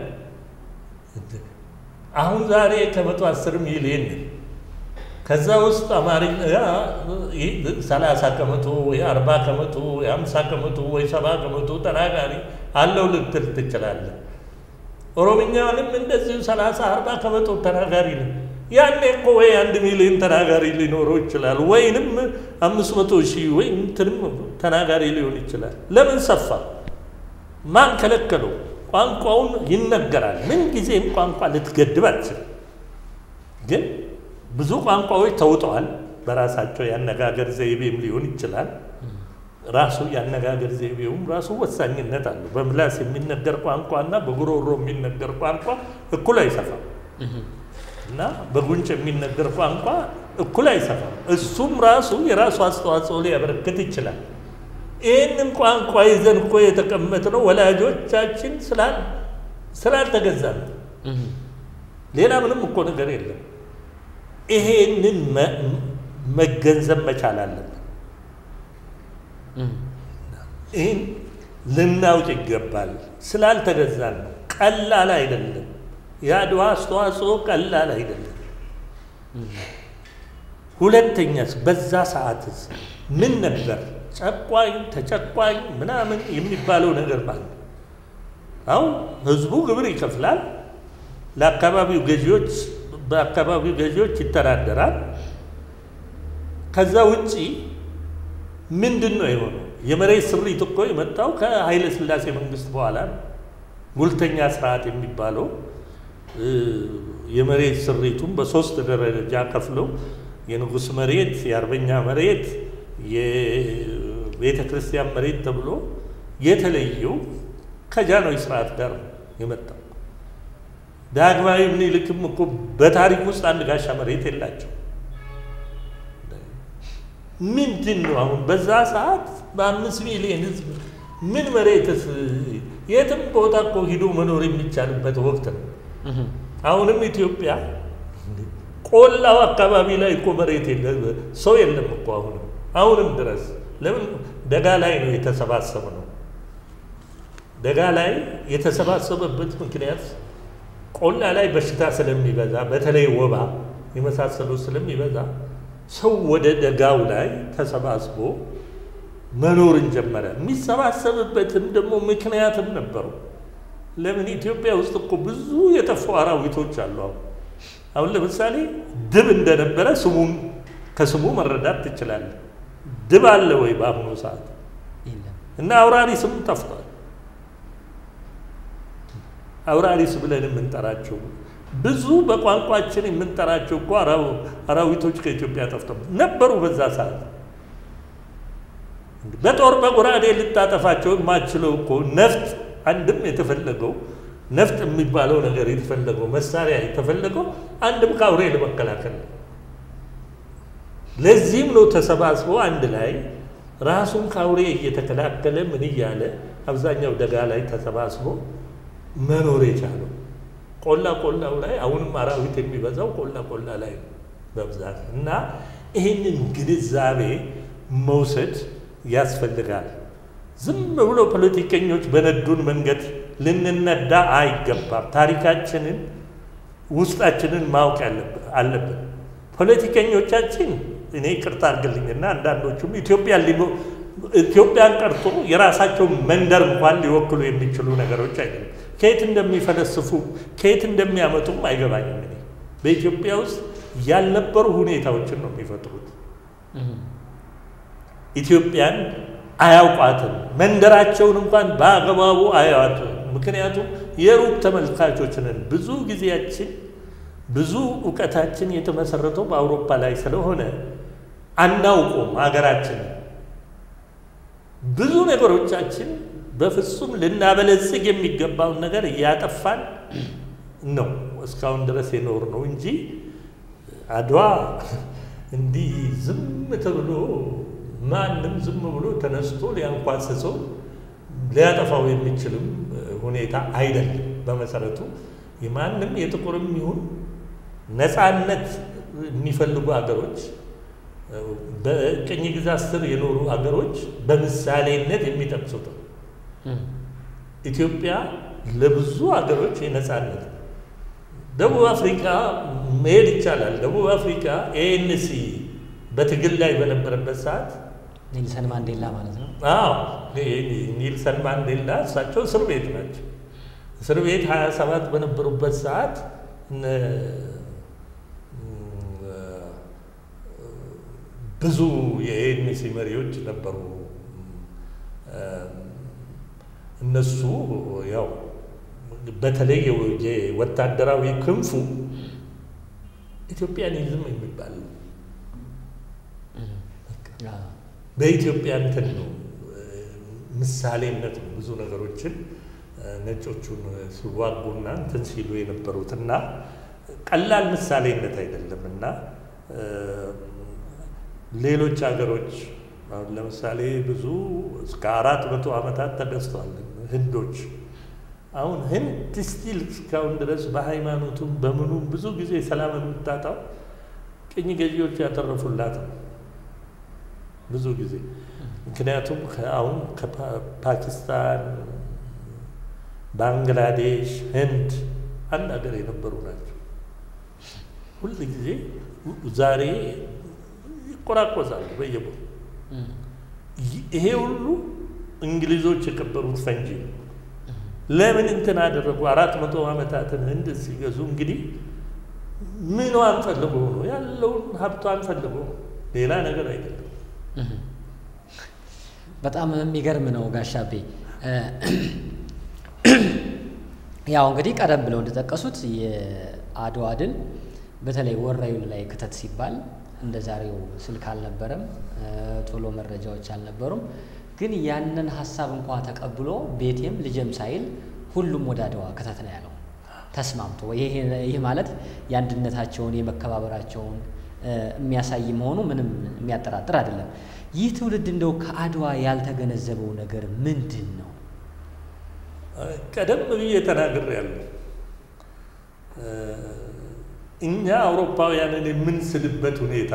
አሁን ዛሬ ከ110 ሚሊዮን ከዛ ውስጥ አማርኛ 30 ከመቶ ወይ 40 ከመቶ ወይ 50 ከመቶ ወይ 70 ከመቶ ተናጋሪ አለው ልትል ትችላለህ። ኦሮምኛውንም እንደዚሁ 30-40 ከመቶ ተናጋሪ ነው። ያኔ እኮ ወይ 1 ሚሊዮን ተናጋሪ ሊኖረው ይችላል፣ ወይንም 500,000 ወይ እንትንም ተናጋሪ ሊሆን ይችላል። ለምን ሰፋ? ማን ከለከለው? ቋንቋውን ይነገራል። ምን ጊዜም ቋንቋ ልትገድብ አትችልም። ግን ብዙ ቋንቋዎች ተውጠዋል። በራሳቸው ያነጋገር ዘይቤም ሊሆን ይችላል። ራሱ ያነጋገር ዘይቤውም ራሱ ወሳኝነት አለው። በምላስ የሚነገር ቋንቋና በጉሮሮ የሚነገር ቋንቋ እኩል አይሰፋም እና በጉንጭ የሚነገር ቋንቋ እኩል አይሰፋም። እሱም ራሱ የራሱ አስተዋጽኦ ሊያበረክት ይችላል። ይህንን ቋንቋ ይዘን እኮ የተቀመጥነው ወላጆቻችን ስላልተገዛን፣ ሌላ ምንም እኮ ነገር የለም። ይሄንን መገንዘብ መቻል አለብን። ይህን ልናውቅ ይገባል። ስላልተገዛን ነው። ቀላል አይደለም። የአድዋ አስተዋጽኦ ቀላል አይደለም። ሁለተኛስ በዛ ሰዓትስ ምን ነበር? ጨቋኝ ተጨቋኝ ምናምን የሚባለው ነገር ማለት አሁን ህዝቡ ግብር ይከፍላል ለአካባቢው ገዢዎች በአካባቢው ገዢዎች ይተዳደራል ከዛ ውጪ ምንድነው የሆነው የመሬት ስሪት እኮ የመጣው ከኃይለ ሥላሴ መንግስት በኋላ ጉልተኛ ስርዓት የሚባለው የመሬት ስሪቱን በሶስት ደረጃ ከፍለው የንጉስ መሬት የአርበኛ መሬት የቤተ ክርስቲያን መሬት ተብሎ የተለየው ከጃንሆይ ስርዓት ጋር የመጣው ዳግማዊ ምኒልክም እኮ በታሪክ ውስጥ አንድ ጋሻ መሬት የላቸው ምንድነው አሁን በዛ ሰዓት በ5 ሚሊዮን ህዝብ ምን መሬትስ የትም ቦታ እኮ ሂዶ መኖር የሚቻልበት ወቅት ነው አሁንም ኢትዮጵያ ቆላው አካባቢ ላይ እኮ መሬት የለም ሰው የለም እኮ አሁንም ድረስ ለምን ደጋ ላይ ነው የተሰባሰበው ደጋ ላይ የተሰባሰበበት ምክንያት ቆላ ላይ በሽታ ስለሚበዛ በተለይ ወባ የመሳሰሉ ስለሚበዛ ሰው ወደ ደጋው ላይ ተሰባስቦ መኖርን ጀመረ የሚሰባሰብበትም ደግሞ ምክንያትም ነበሩ ለምን ኢትዮጵያ ውስጥ እኮ ብዙ የጠፉ አራዊቶች አሉ አሁን ለምሳሌ ድብ እንደነበረ ስሙን ከስሙ መረዳት ትችላለህ ድብ አለ ወይ በአሁኑ ሰዓት እና አውራሪስም ጠፍቷል አውራሪስ ብለን የምንጠራቸው ብዙ በቋንቋችን የምንጠራቸው እኮ አራዊቶች ከኢትዮጵያ ጠፍተው ነበሩ በዛ ሰዓት በጦር በጎራዴ ልታጠፋቸው የማትችለው እኮ ነፍጥ አንድም የተፈለገው ነፍጥ የሚባለው ነገር የተፈለገው መሳሪያ የተፈለገው አንድም ካውሬ ለመከላከል ለዚህም ነው ተሰባስቦ አንድ ላይ ራሱን ካውሬ እየተከላከለ ምን ይያለ አብዛኛው ደጋ ላይ ተሰባስቦ መኖር የቻለው ቆላው ላይ አሁንም አራዊት የሚበዛው ቆላ ላይ በብዛት እና ይሄንን ግንዛቤ መውሰድ ያስፈልጋል ዝም ብሎ ፖለቲከኞች በነዱን መንገድ ልንነዳ አይገባም ታሪካችንን ውስጣችንን ማወቅ አለብን ፖለቲከኞቻችን እኔ ይቅርታ አድርግልኝና አንዳንዶቹም ኢትዮጵያን ቀርቶ የራሳቸው መንደር እንኳን ሊወክሉ የሚችሉ ነገሮች አይደለም ከየት እንደሚፈለስፉ ከየት እንደሚያመጡም አይገባኝም በኢትዮጵያ ውስጥ ያልነበሩ ሁኔታዎችን ነው የሚፈጥሩት ኢትዮጵያን አያውቋትም መንደራቸውን እንኳን በአግባቡ አያውቁም ምክንያቱም የሩቅ ተመልካቾች ነን ብዙ ጊዜያችን ብዙ ዕውቀታችን የተመሰረተው በአውሮፓ ላይ ስለሆነ አናውቁም ሀገራችን ብዙ ነገሮቻችን በፍጹም ልናበለጽግ የሚገባውን ነገር ያጠፋን ነው እስካሁን ድረስ የኖር ነው እንጂ አድዋ እንዲህ ዝም ተብሎ ማንም ዝም ብሎ ተነስቶ ሊያንኳስሰው ሊያጠፋው የሚችልም ሁኔታ አይደለም በመሰረቱ የማንም የጥቁርም ይሁን ነፃነት የሚፈልጉ ሀገሮች በቅኝ ግዛት ስር የኖሩ ሀገሮች በምሳሌነት የሚጠቅሱት ኢትዮጵያ ለብዙ ሀገሮች የነፃነት ደቡብ አፍሪካ መሄድ ይቻላል ደቡብ አፍሪካ ኤንሲ በትግል ላይ በነበረበት ሰዓት ኔልሰን ማንዴላ ማለት ነው ኔልሰን ማንዴላ እሳቸው እስር ቤት ናቸው እስር ቤት 27 በነበሩበት ሰዓት ብዙ የኤንሲ መሪዎች ነበሩ እነሱ ያው በተለይ የወታደራዊ ክንፉ ኢትዮጵያኒዝም የሚባል በኢትዮጵያ እንትን ነው ምሳሌነት ብዙ ነገሮችን ነጮቹን ሲዋጉና እንትን ሲሉ የነበሩትና ቀላል ምሳሌነት አይደለምና ሌሎች ሀገሮች ለምሳሌ ብዙ እስከ 400 ዓመታት ተገዝተዋል ህንዶች አሁን ህንድ ስቲል እስካሁን ድረስ በሃይማኖቱም በምኑም ብዙ ጊዜ ሰላም የምታጣው ቅኝ ገዢዎች ያተረፉላት ብዙ ጊዜ ምክንያቱም አሁን ከፓኪስታን ባንግላዴሽ ህንድ አንድ ሀገር የነበሩ ናቸው ሁሉ ጊዜ ዛሬ ይቆራቆዛሉ በየቦታው ይሄ ሁሉ እንግሊዞች የቀበሩት ፈንጂ ለምን እንትን አደረጉ? 400 ዓመታትን ህንድ ሲገዙ እንግዲህ ምኗን ፈልገው ነው? ያለውን ሀብቷን ፈልገው ነው፣ ሌላ ነገር አይደለም። በጣም የሚገርም ነው ጋሻቤ። ያው እንግዲህ ቀደም ብለው እንደጠቀሱት የአድዋ ድል በተለይ ወራዩን ላይ ክተት ሲባል እንደ ዛሬው ስልክ አልነበረም፣ ቶሎ መረጃዎች አልነበሩም። ግን ያንን ሀሳብ እንኳን ተቀብሎ ቤቴም ልጅም ሳይል ሁሉም ወደ አድዋ ክተት ነው ያለው ተስማምቶ። ይህ ማለት የአንድነታቸውን የመከባበራቸውን የሚያሳይ መሆኑ ምንም የሚያጠራጥር አይደለም። ይህ ትውልድ እንደው ከአድዋ ያልተገነዘበው ነገር ምንድን ነው? ቀደም ብዬ ተናግሬያለሁ። እኛ አውሮፓውያንን የምንስልበት ሁኔታ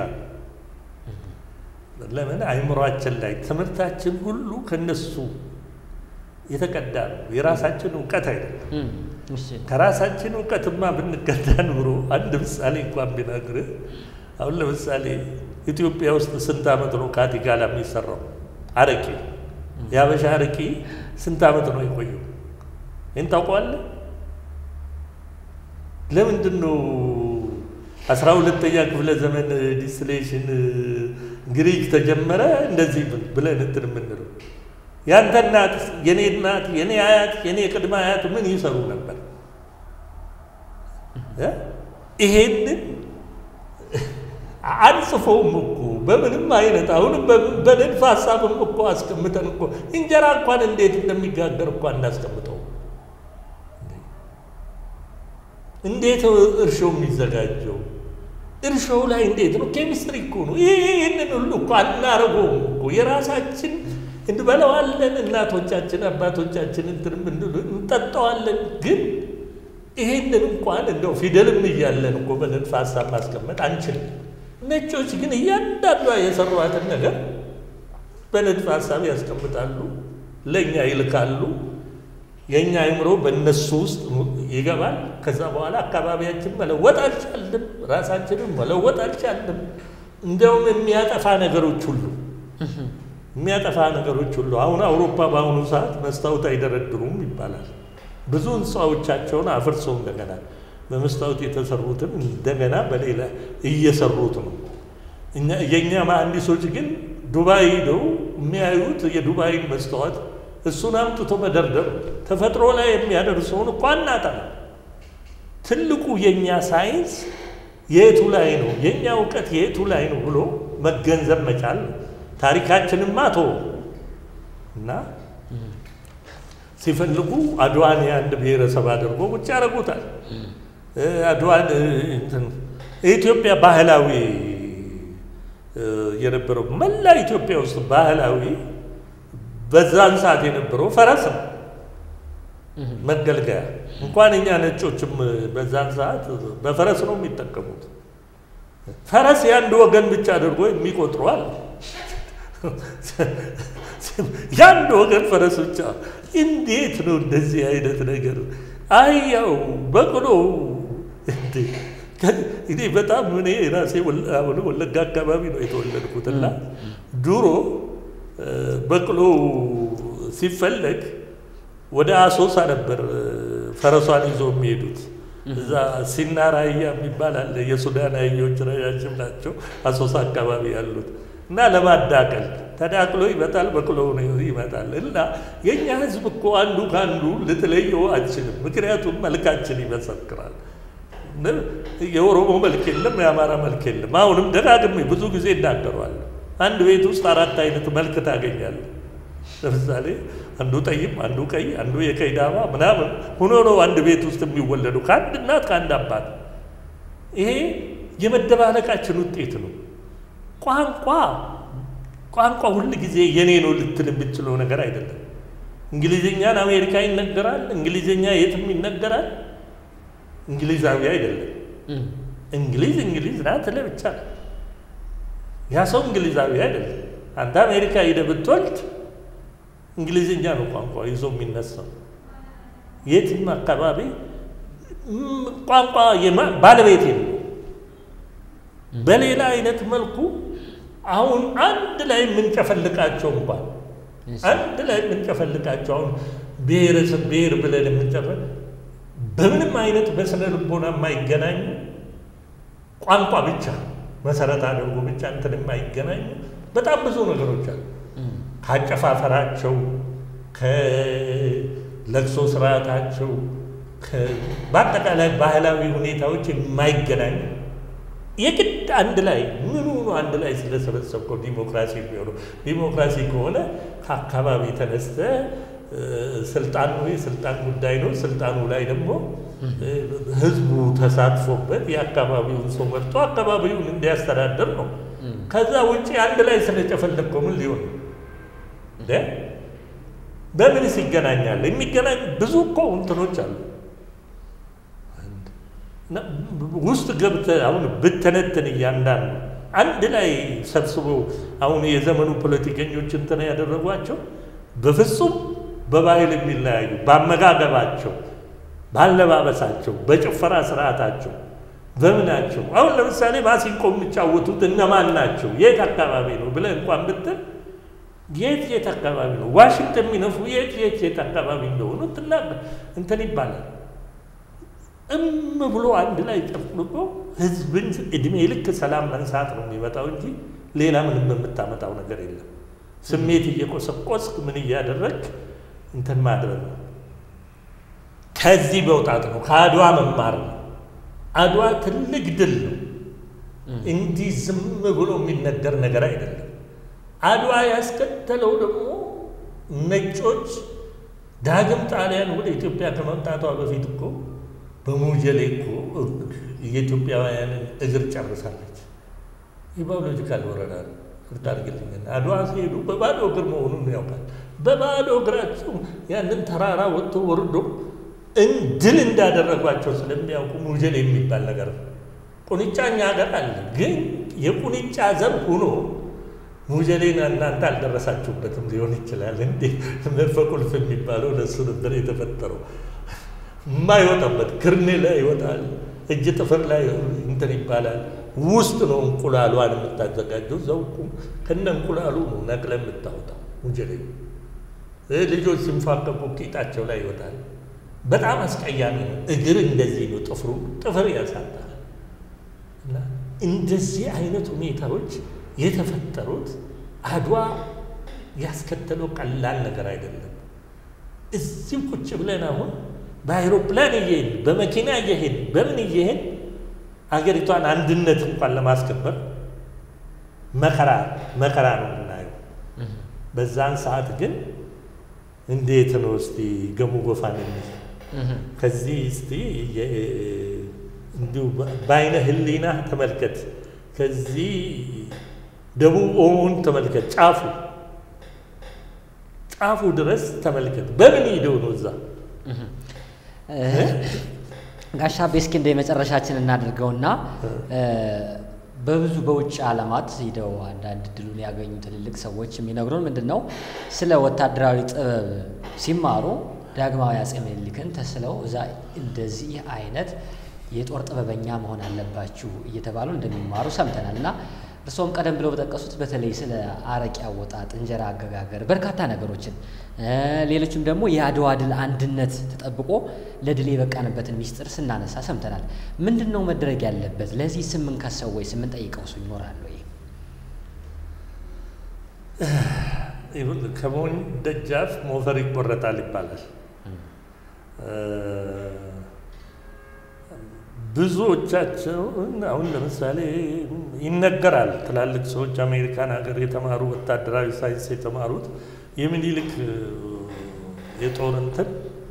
ለምን አይምሯችን ላይ ትምህርታችን ሁሉ ከነሱ የተቀዳ ነው። የራሳችን እውቀት አይደለም። ከራሳችን እውቀትማ ብንቀዳ ኑሮ አንድ ምሳሌ እንኳን ቢነግርህ፣ አሁን ለምሳሌ ኢትዮጵያ ውስጥ ስንት ዓመት ነው ካቲካላ የሚሰራው? አረቂ፣ የአበሻ አረቂ ስንት ዓመት ነው የቆየው? ይህን ታውቀዋለህ? ለምንድን ነው 12ኛ ክፍለ ዘመን ዲስቲሌሽን ግሪክ ተጀመረ እንደዚህ ብለን እንትን የምንለው? ያንተ እናት፣ የኔ እናት፣ የኔ አያት፣ የኔ ቅድመ አያት ምን ይሰሩ ነበር? ይሄንን አንጽፎም እኮ በምንም አይነት አሁንም በንድፈ ሀሳብም እኮ አስቀምጠን እኮ እንጀራ እንኳን እንዴት እንደሚጋገር እኮ እናስቀምጠው። እንዴት እርሾ የሚዘጋጀው? እርሾው ላይ እንዴት ነው? ኬሚስትሪ እኮ ነው። ይህንን ሁሉ እኮ አናረገውም እኮ። የራሳችን እንበለዋለን፣ እናቶቻችን አባቶቻችን እንትን እንጠጣዋለን። ግን ይሄንን እንኳን እንደው ፊደልም እያለን እኮ በንድፈ ሀሳብ ማስቀመጥ አንችልም። ነጮች ግን እያንዳንዷ የሰሯትን ነገር በንድፈ ሀሳብ ያስቀምጣሉ፣ ለእኛ ይልካሉ። የእኛ አይምሮ በእነሱ ውስጥ ይገባል። ከዛ በኋላ አካባቢያችን መለወጥ አልቻልንም፣ ራሳችንን መለወጥ አልቻልንም። እንዲያውም የሚያጠፋ ነገሮች ሁሉ አሁን አውሮፓ በአሁኑ ሰዓት መስታወት አይደረድሩም ይባላል። ብዙ ህንፃዎቻቸውን አፍርሰው እንደገና በመስታወት የተሰሩትን እንደገና በሌላ እየሰሩት ነው። የእኛ መሐንዲሶች ግን ዱባይ ሄደው የሚያዩት የዱባይን መስታወት እሱን አምጥቶ መደርደር ተፈጥሮ ላይ የሚያደርሰውን እኮ አናጣም። ትልቁ የኛ ሳይንስ የቱ ላይ ነው፣ የኛ እውቀት የቱ ላይ ነው ብሎ መገንዘብ መቻል ነው። ታሪካችንማ እና ሲፈልጉ አድዋን የአንድ ብሔረሰብ አድርጎ ቁጭ ያደርጉታል። አድዋን የኢትዮጵያ ባህላዊ የነበረው መላ ኢትዮጵያ ውስጥ ባህላዊ በዛን ሰዓት የነበረው ፈረስ ነው መገልገያ። እንኳን እኛ ነጮችም በዛን ሰዓት በፈረስ ነው የሚጠቀሙት። ፈረስ የአንድ ወገን ብቻ አድርጎ የሚቆጥሯል። የአንድ ወገን ፈረስ ብቻ። እንዴት ነው እንደዚህ አይነት ነገር? አህያው በቅሎ እኔ በጣም እኔ ራሴ ወለጋ አካባቢ ነው የተወለድኩትና ድሮ በቅሎ ሲፈለግ ወደ አሶሳ ነበር ፈረሷን ይዞ የሚሄዱት። እዛ ሲናራ አህያ የሚባል አለ። የሱዳን አህዮች ረዣዥም ናቸው አሶሳ አካባቢ ያሉት እና ለማዳቀል ተዳቅሎ ይመጣል፣ በቅሎ ይመጣል። እና የኛ ህዝብ እኮ አንዱ ከአንዱ ልትለየው አትችልም። ምክንያቱም መልካችን ይመሰክራል። የኦሮሞ መልክ የለም፣ የአማራ መልክ የለም። አሁንም ደጋግሜ ብዙ ጊዜ እናገረዋለሁ። አንድ ቤት ውስጥ 4 አይነት መልክ ታገኛለህ። ለምሳሌ አንዱ ጠይም፣ አንዱ ቀይ፣ አንዱ የቀይ ዳማ ምናምን ሆኖ ነው አንድ ቤት ውስጥ የሚወለዱ ከአንድ እናት ከአንድ አባት። ይሄ የመደባለቃችን ውጤት ነው። ቋንቋ ሁል ጊዜ የኔ ነው ልትል የምትችለው ነገር አይደለም። እንግሊዝኛን አሜሪካ ይነገራል፣ እንግሊዝኛ የትም ይነገራል። እንግሊዛዊ አይደለም። እንግሊዝ ናት ለብቻ ነው። ያ ሰው እንግሊዛዊ አይደለም። አንተ አሜሪካ ሄደህ ብትወልድ እንግሊዝኛ ነው ቋንቋ ይዞ የሚነሳው። የትም አካባቢ ቋንቋ ባለቤት የለም። በሌላ አይነት መልኩ አሁን አንድ ላይ የምንጨፈልቃቸው እንኳን አንድ ላይ የምንጨፈልቃቸው አሁን ብሔረሰብ ብሔር ብለን የምንጠራው በምንም አይነት በስነ ልቦና የማይገናኙ ቋንቋ ብቻ መሰረት አድርጎ ብቻ እንትን የማይገናኙ በጣም ብዙ ነገሮች አሉ። ካጨፋፈራቸው፣ ከለቅሶ ስርዓታቸው፣ በአጠቃላይ ባህላዊ ሁኔታዎች የማይገናኙ የግድ አንድ ላይ ምኑ አንድ ላይ ስለሰበሰብከው ዲሞክራሲ ቢሆነው ዲሞክራሲ ከሆነ ከአካባቢ ተነስተ ስልጣን ነው የስልጣን ጉዳይ ነው። ስልጣኑ ላይ ደግሞ ህዝቡ ተሳትፎበት የአካባቢውን ሰው መርጦ አካባቢውን እንዲያስተዳድር ነው። ከዛ ውጪ አንድ ላይ ስለጨፈለቀው ምን ሊሆን እንደ በምንስ ይገናኛል? የሚገናኝ ብዙ እኮ እንትኖች አሉ። ውስጥ ገብተህ አሁን ብተነትን እያንዳንዱ አንድ ላይ ሰብስቦ አሁን የዘመኑ ፖለቲከኞች እንትን ያደረጓቸው በፍጹም በባህል የሚለያዩ በአመጋገባቸው፣ ባለባበሳቸው፣ በጭፈራ ስርዓታቸው፣ በምናቸው አሁን ለምሳሌ ማሲንቆ የሚጫወቱት እነማን ናቸው? የት አካባቢ ነው ብለህ እንኳን ብትል የት አካባቢ ነው? ዋሽንግተን የሚነፉ የት አካባቢ እንደሆኑ እንትን ይባላል። ብሎ አንድ ላይ ጨፍልቆ ህዝብን እድሜ ልክ ሰላም መንሳት ነው የሚመጣው እንጂ ሌላ ምንም የምታመጣው ነገር የለም። ስሜት እየቆሰቆስክ ምን እያደረግ እንትን ማድረግ ነው። ከዚህ መውጣት ነው። ከአድዋ መማር ነው። አድዋ ትልቅ ድል ነው። እንዲህ ዝም ብሎ የሚነገር ነገር አይደለም። አድዋ ያስከተለው ደግሞ ነጮች ዳግም ጣሊያን ወደ ኢትዮጵያ ከመምጣቷ በፊት እኮ በሙጀሌ እኮ የኢትዮጵያውያንን እግር ጨርሳለች። የባዮሎጂካል ወረራ ነው። ፍርድ አድርግልኝ። አድዋ ሲሄዱ በባዶ እግር መሆኑን ያውቃል። በባዶ እግራቸው ያንን ተራራ ወጥቶ ወርዶ ድል እንዳደረጓቸው ስለሚያውቁ ሙጀሌ የሚባል ነገር ነው። ቁንጫ እኛ ሀገር አለ፣ ግን የቁንጫ ዘር ሆኖ ሙጀሌን እናንተ አልደረሳችሁበትም ሊሆን ይችላል። እንዴ መርፈ ቁልፍ የሚባለው ለእሱ ነበር የተፈጠረው። የማይወጣበት ክርኔ ላይ ይወጣል፣ እጅ ጥፍር ላይ እንትን ይባላል። ውስጥ ነው እንቁላሏን የምታዘጋጀው። ዘውቁ ከነ እንቁላሉ ነው ነቅለ የምታወጣው ሙጀሌ። ልጆች ሲንፋቀቁ ቂጣቸው ላይ ይወጣል። በጣም አስቀያሚ ነው። እግር እንደዚህ ነው፣ ጥፍር ያሳጣል። እና እንደዚህ አይነት ሁኔታዎች የተፈጠሩት አድዋ ያስከተለው ቀላል ነገር አይደለም። እዚህ ቁጭ ብለን አሁን በአይሮፕላን እየሄድን በመኪና እየሄድን በምን እየሄድን አገሪቷን አንድነት እንኳን ለማስከበር መከራ ነው የምናየው። በዛን ሰዓት ግን እንዴት ነው እስቲ ገሙ ጎፋን ከዚህ እስቲ እንዲሁ በአይነ ህሊና ተመልከት። ከዚህ ደቡብ ኦሞን ተመልከት፣ ጫፉ ድረስ ተመልከት። በምን ሄደው ነው እዛ? ጋሻ ቤስኪ እንደ መጨረሻችን እናድርገውና በብዙ በውጭ ዓለማት ሄደው አንዳንድ ድሉን ያገኙ ትልልቅ ሰዎች የሚነግሩን ምንድነው ስለ ወታደራዊ ጥበብ ሲማሩ ዳግማዊ አፄ ምኒልክን ተስለው እዛ እንደዚህ አይነት የጦር ጥበበኛ መሆን አለባችሁ እየተባሉ እንደሚማሩ ሰምተናል። እና እርሶም ቀደም ብለው በጠቀሱት በተለይ ስለ አረቂ አወጣጥ፣ እንጀራ አገጋገር በርካታ ነገሮችን ሌሎችም ደግሞ የአድዋ ድል አንድነት ተጠብቆ ለድል የበቃንበትን ሚስጥር ስናነሳ ሰምተናል። ምንድነው መድረግ ያለበት? ለዚህ ስምን ከሰው ወይ ስምን ጠይቀው ሰው ይኖራል ወይ? ይሁን ከሞኝ ደጃፍ ሞፈር ይቆረጣል ይባላል። ብዙዎቻቸው አሁን ለምሳሌ ይነገራል። ትላልቅ ሰዎች አሜሪካን ሀገር የተማሩ ወታደራዊ ሳይንስ የተማሩት የሚኒልክ የጦር እንትን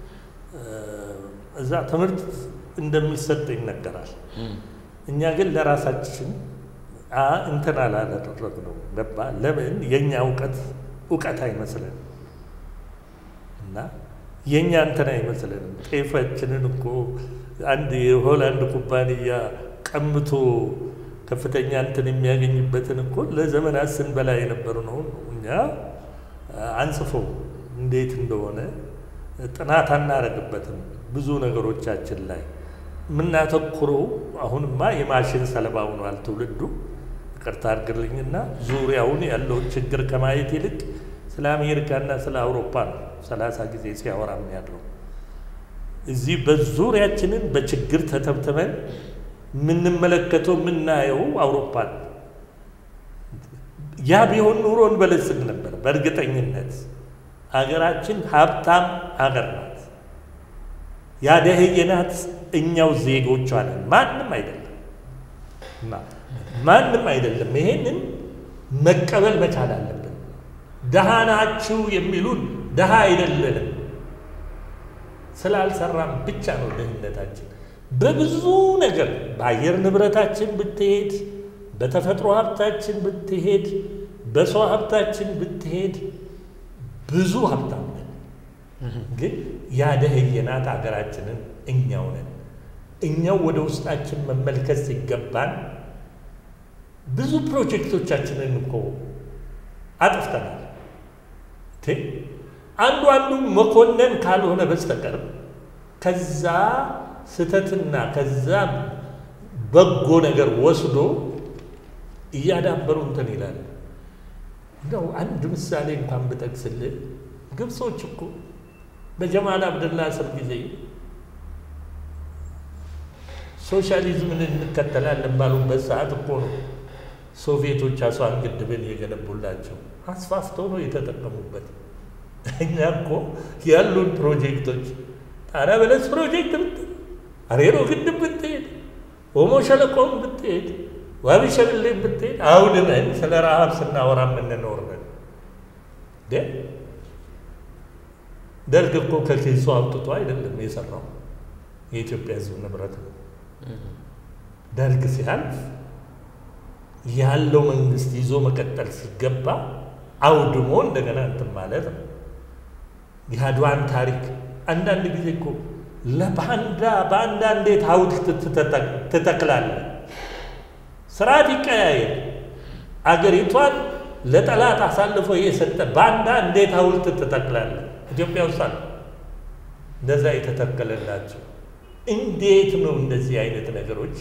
እዛ ትምህርት እንደሚሰጥ ይነገራል። እኛ ግን ለራሳችን እንትን አላደረግነው። ገባ? ለምን የኛ እውቀት አይመስለን እና የኛ እንትን አይመስለንም። ጤፋችንን እኮ አንድ የሆላንድ ኩባንያ ቀምቶ ከፍተኛ እንትን የሚያገኝበትን እኮ ለዘመናት ስንበላ የነበሩ ነው። እኛ አንጽፎ እንዴት እንደሆነ ጥናት አናረግበትም። ብዙ ነገሮቻችን ላይ የምናተኩረው አሁንማ የማሽን ሰለባ ሆኗል ትውልዱ። ይቅርታ አድርግልኝና ዙሪያውን ያለውን ችግር ከማየት ይልቅ ስለ አሜሪካና ስለ አውሮፓ ነው 30 ጊዜ ሲያወራ የሚያድረው። እዚህ በዙሪያችንን በችግር ተተብትበን የምንመለከተው የምናየው አውሮፓ ነው። ያ ቢሆን ኑሮ እንበለጽግ ነበር። በእርግጠኝነት ሀገራችን ሀብታም ሀገር ናት። ያደህየናት እኛው ዜጎቿ ነን፣ ማንም አይደለም፣ ማንም አይደለም። ይሄንን መቀበል መቻል አለብን። ደሃ ናችሁ የሚሉን ደሃ አይደለንም፣ ስላልሰራም ብቻ ነው ድህነታችን። በብዙ ነገር በአየር ንብረታችን ብትሄድ፣ በተፈጥሮ ሀብታችን ብትሄድ፣ በሰው ሀብታችን ብትሄድ ብዙ ሀብታም ነን። ግን ያደህየናት ሀገራችንን እኛው ነን። እኛው ወደ ውስጣችን መመልከት ሲገባን ብዙ ፕሮጀክቶቻችንን እኮ አጥፍተናል። አንዱ መኮነን ካልሆነ በስተቀር ከዛ ስተትና ከዛ በጎ ነገር ወስዶ እያዳበሩ እንትን ይላል። እንደው አንድ ምሳሌ እንኳን ብጠቅስልህ ግብጾች እኮ በጀማል አብደላ ስር ጊዜ ሶሻሊዝምን እንከተላለን ባሉበት ሰዓት እኮ ነው ሶቪየቶች አስዋን ግድብን የገነቡላቸው። አስፋፍተው ነው የተጠቀሙበት። እኛ እኮ ያሉን ፕሮጀክቶች ጣና በለስ ፕሮጀክት ብትሄድ፣ አሬሮ ግድብ ብትሄድ፣ ኦሞ ሸለቆም ብትሄድ፣ ዋቢ ሸበሌ ብትሄድ አውድመን ስለ ረሃብ ስናወራ የምንኖር ነን። ደርግ እኮ ከኪሱ አውጥቶ አይደለም የሰራው፣ የኢትዮጵያ ሕዝብ ንብረት ነው። ደርግ ሲያልፍ ያለው መንግስት ይዞ መቀጠል ሲገባ አውድሞ እንደገና እንትን ማለት ነው። የአድዋን ታሪክ አንዳንድ ጊዜ እኮ ባንዳ እንዴት ሐውልት ትተክላለህ? ስርዓት ይቀያየር። አገሪቷን ለጠላት አሳልፎ የሰጠ ባንዳ እንዴት ሐውልት ትተክላለህ? ኢትዮጵያ ውስጥ አለ እንደዛ የተተከለላቸው። እንዴት ነው እንደዚህ አይነት ነገሮች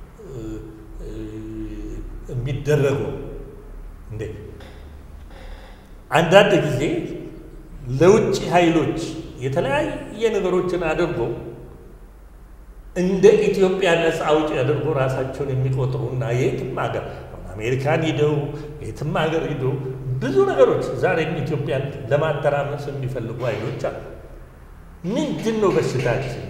የሚደረጉ? እንዴ አንዳንድ ጊዜ ለውጭ ኃይሎች የተለያየ ነገሮችን አድርጎ እንደ ኢትዮጵያ ነፃ አውጪ አድርጎ ራሳቸውን የሚቆጥሩና የትም ሀገር አሜሪካን ሂደው የትም ሀገር ሂደው ብዙ ነገሮች ዛሬም ኢትዮጵያን ለማተራመስ የሚፈልጉ ኃይሎች አሉ። ምንድን ነው በሽታችን?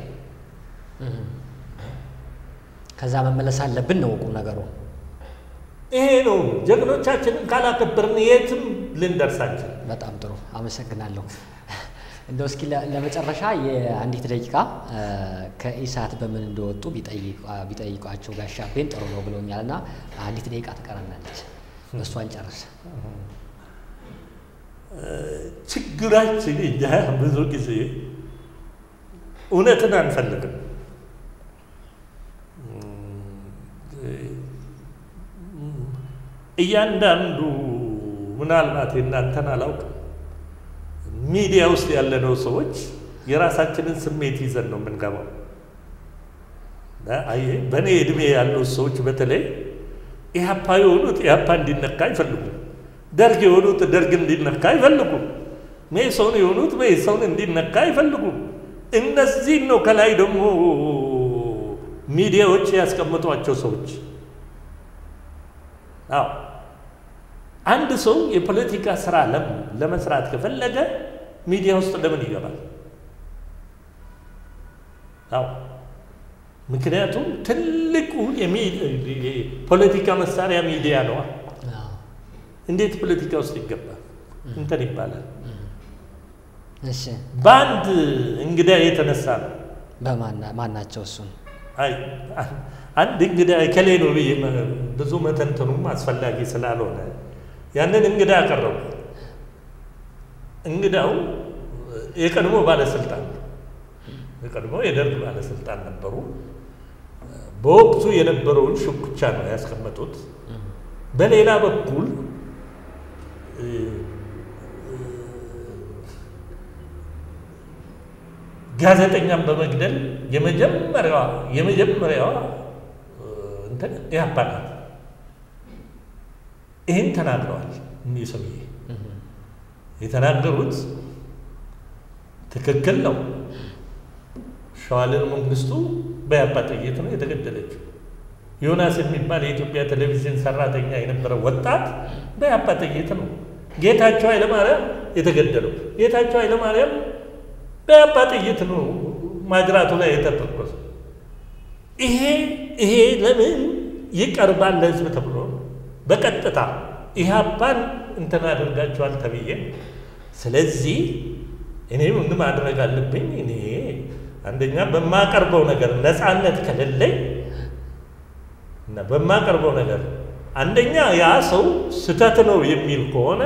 ከዛ መመለስ አለብን ነው ቁም ነገሩ። ይሄ ነው። ጀግኖቻችንን ካላከበርን የትም ልንደርሳችን። በጣም ጥሩ አመሰግናለሁ። እንደው እስኪ ለመጨረሻ የአንዲት ደቂቃ ከኢሳት በምን እንደወጡ ቢጠይቋቸው ጋሻ አቤን ጥሩ ነው ብለውኛልና አንዲት ደቂቃ ትቀረናለች። እሷን ጨርስ። ችግራችን እኛ ብዙ ጊዜ እውነትን አንፈልግም። እያንዳንዱ ምናልባት የእናንተን አላውቅም፣ ሚዲያ ውስጥ ያለነው ሰዎች የራሳችንን ስሜት ይዘን ነው የምንገባው። በእኔ ዕድሜ ያሉት ሰዎች በተለይ ኢህአፓ የሆኑት ኢህአፓ እንዲነካ አይፈልጉም። ደርግ የሆኑት ደርግ እንዲነካ አይፈልጉም። ሜሶን የሆኑት ሜሶን እንዲነካ አይፈልጉም። እነዚህን ነው ከላይ ደግሞ ሚዲያዎች ያስቀምጧቸው ሰዎች። አዎ አንድ ሰው የፖለቲካ ስራ ለመስራት ከፈለገ ሚዲያ ውስጥ ለምን ይገባል? አዎ ምክንያቱም ትልቁ የፖለቲካ መሳሪያ ሚዲያ ነው። እንዴት ፖለቲካ ውስጥ ይገባል? እንትን ይባላል። እሺ በአንድ እንግዳ የተነሳ ነው። ማናቸው? እሱን አንድ እንግዳ ከሌ ነው ብዬ ብዙ መተንተኑም አስፈላጊ ስላልሆነ ያንን እንግዳ ያቀረቡ። እንግዳው የቀድሞ ባለስልጣን፣ የቀድሞ የደርግ ባለስልጣን ነበሩ። በወቅቱ የነበረውን ሽኩቻ ነው ያስቀመጡት። በሌላ በኩል ጋዜጠኛን በመግደል የመጀመሪያዋ እንትን ኢህአፓ ናት። ይህን ተናግረዋል። እኒህ ሰውዬ የተናገሩት ትክክል ነው። ሸዋልን መንግስቱ በያባ ጥይት ነው የተገደለችው። ዮናስ የሚባል የኢትዮጵያ ቴሌቪዥን ሰራተኛ የነበረ ወጣት በያባ ጥይት ነው። ጌታቸው ኃይለማርያም የተገደለው ጌታቸው ኃይለማርያም በያባ ጥይት ነው ማጅራቱ ላይ የተተኮሰ። ይሄ ለምን ይቀርባል ለህዝብ ተብሎ በቀጥታ ኢህአፓን እንትን አድርጋቸዋል ተብዬ። ስለዚህ እኔ ምን ማድረግ አለብኝ? እኔ አንደኛ በማቀርበው ነገር ነፃነት ከሌለኝ እና በማቀርበው ነገር አንደኛ ያ ሰው ስተት ነው የሚል ከሆነ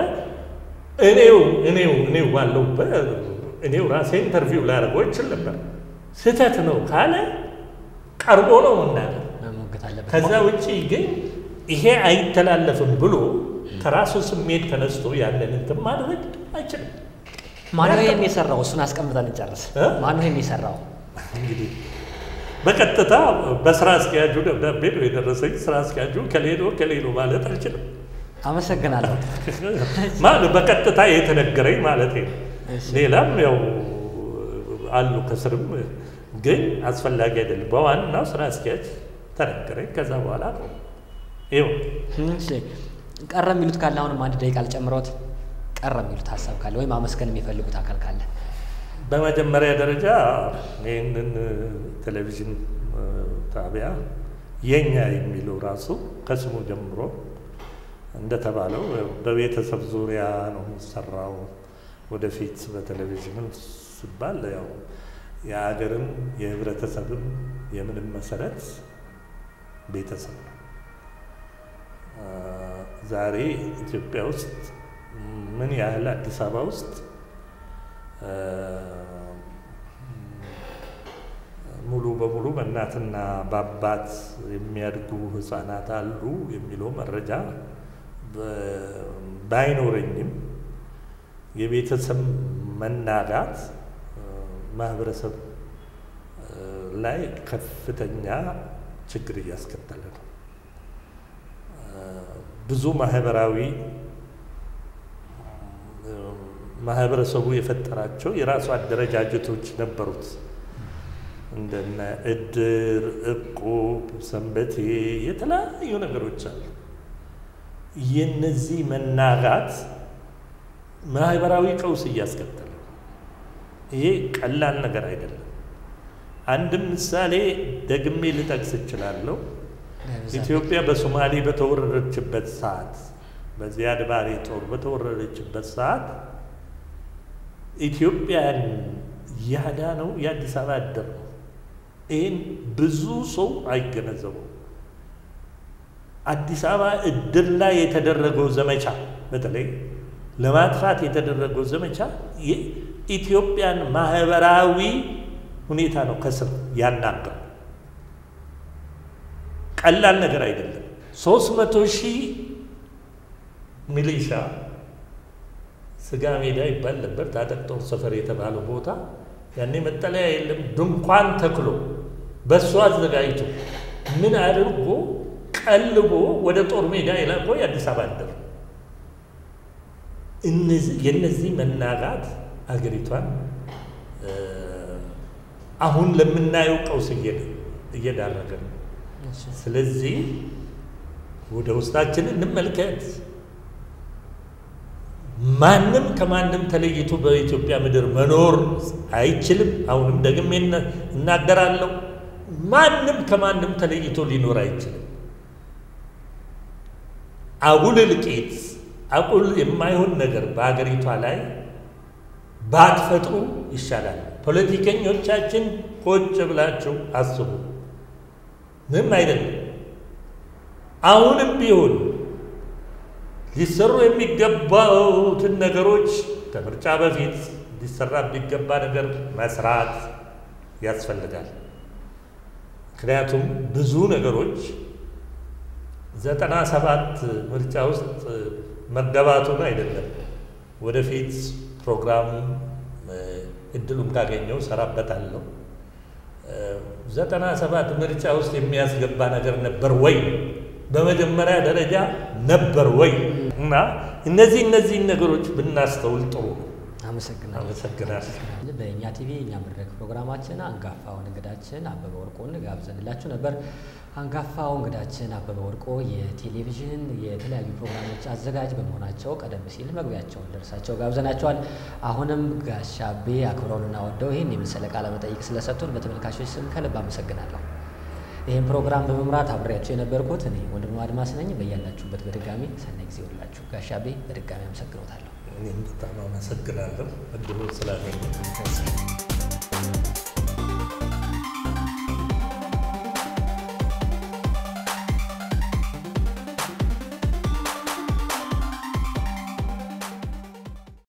እኔው ባለሁበት እኔው ራሴ ኢንተርቪው ላደርገው ይችል ነበር። ስተት ነው ካለ ቀርቦ ነው መናገር። ከዛ ውጪ ግን ይሄ አይተላለፍም ብሎ ከራሱ ስሜት ተነስቶ ያንን እንትን ማድረግ አይችልም። ማነው የሚሰራው? እሱን አስቀምጠን እንጨርስ። ማነው የሚሰራው? እንግዲህ በቀጥታ በስራ አስኪያጁ ደብዳቤ ነው የደረሰኝ። ስራ አስኪያጁ ከሌሎ ማለት አልችልም። አመሰግናለሁ። ማለት በቀጥታ የተነገረኝ ማለት ነው። ሌላም ያው አሉ ከስርም ግን አስፈላጊ አይደለም። በዋናው ስራ አስኪያጅ ተነገረኝ። ከዛ በኋላ ነው ይኸው። እሺ ቀረ የሚሉት ካለ አሁንም አንድ ደቂቃ ልጨምሮት። ቀረ የሚሉት ሀሳብ ካለ ወይም ማመስገን የሚፈልጉት አካል ካለ? በመጀመሪያ ደረጃ ይህንን ቴሌቪዥን ጣቢያ የኛ የሚለው ራሱ ከስሙ ጀምሮ እንደተባለው በቤተሰብ ዙሪያ ነው የሚሰራው። ወደፊት በቴሌቪዥን ሲባል ያው የሀገርም የህብረተሰብም የምንም መሰረት ቤተሰብ ነው። ዛሬ ኢትዮጵያ ውስጥ ምን ያህል አዲስ አበባ ውስጥ ሙሉ በሙሉ በእናትና በአባት የሚያድጉ ህፃናት አሉ የሚለው መረጃ ባይኖረኝም የቤተሰብ መናጋት ማህበረሰብ ላይ ከፍተኛ ችግር እያስከተለ ነው። ብዙ ማህበረሰቡ የፈጠራቸው የራሱ አደረጃጀቶች ነበሩት። እንደነ እድር፣ እቁብ፣ ሰንበቴ የተለያዩ ነገሮች አሉ። የነዚህ መናጋት ማህበራዊ ቀውስ እያስከተለ ነው። ይሄ ቀላል ነገር አይደለም። አንድም ምሳሌ ደግሜ ልጠቅስ እችላለሁ። ኢትዮጵያ በሶማሌ በተወረረችበት ሰዓት፣ በዚያድ ባሬ ጦር በተወረረችበት ሰዓት ኢትዮጵያን ያዳነው የአዲስ አበባ እድር ነው። ይህን ብዙ ሰው አይገነዘበው። አዲስ አበባ እድር ላይ የተደረገው ዘመቻ፣ በተለይ ለማጥፋት የተደረገው ዘመቻ የኢትዮጵያን ማህበራዊ ሁኔታ ነው ከስር ያናጋው። ቀላል ነገር አይደለም። 300,000 ሚሊሻ ስጋ ሜዳ ይባል ነበር፣ ታጠቅ ጦር ሰፈር የተባለው ቦታ። ያኔ መጠለያ የለም። ድንኳን ተክሎ በሱ አዘጋጅቶ ምን አድርጎ ቀልቦ ወደ ጦር ሜዳ የላከው የአዲስ አበባ እድር። የነዚህ መናጋት አገሪቷን አሁን ለምናየው ቀውስ እየዳረገ ነው። ስለዚህ ወደ ውስጣችን እንመልከት። ማንም ከማንም ተለይቶ በኢትዮጵያ ምድር መኖር አይችልም። አሁንም ደግሜ እናገራለሁ፣ ማንም ከማንም ተለይቶ ሊኖር አይችልም። አጉል እልቂት፣ አጉል የማይሆን ነገር በአገሪቷ ላይ ባትፈጥሩ ይሻላል። ፖለቲከኞቻችን ቁጭ ብላችሁ አስቡ። ምንም አይደለም። አሁንም ቢሆን ሊሰሩ የሚገባውትን ነገሮች ከምርጫ በፊት ሊሰራ የሚገባ ነገር መስራት ያስፈልጋል። ምክንያቱም ብዙ ነገሮች 97 ምርጫ ውስጥ መገባቱን አይደለም፣ ወደፊት ፕሮግራሙ እድሉን ካገኘው ሰራበታለሁ። 97 ምርጫ ውስጥ የሚያስገባ ነገር ነበር ወይ? በመጀመሪያ ደረጃ ነበር ወይ? እና እነዚህ ነገሮች ብናስተውል ጥሩ ነው። አመሰግናለሁ። በእኛ ቲቪ እኛ መድረክ ፕሮግራማችን አንጋፋውን እንግዳችን አበበ ወርቆን ጋብዘንላችሁ ነበር። አንጋፋው እንግዳችን አበበ ወርቆ የቴሌቪዥን የተለያዩ ፕሮግራሞች አዘጋጅ በመሆናቸው ቀደም ሲል መግቢያቸውን ደርሳቸው ጋብዘናቸዋል። አሁንም ጋሽ አቤ አክብረውንና ወደው ይህን የመሰለ ቃለ መጠይቅ ስለሰጡን በተመልካቾች ስም ከልብ አመሰግናለሁ። ይህን ፕሮግራም በመምራት አብሬያቸው የነበርኩት እኔ ወንድሙ አድማስ ነኝ። በያላችሁበት በድጋሚ ሰናይ ጊዜ ይሁንላችሁ። ጋሽ አቤ በድጋሚ አመሰግኖታለሁ። እኔም በጣም አመሰግናለሁ እድሉ ስላገኘሁ።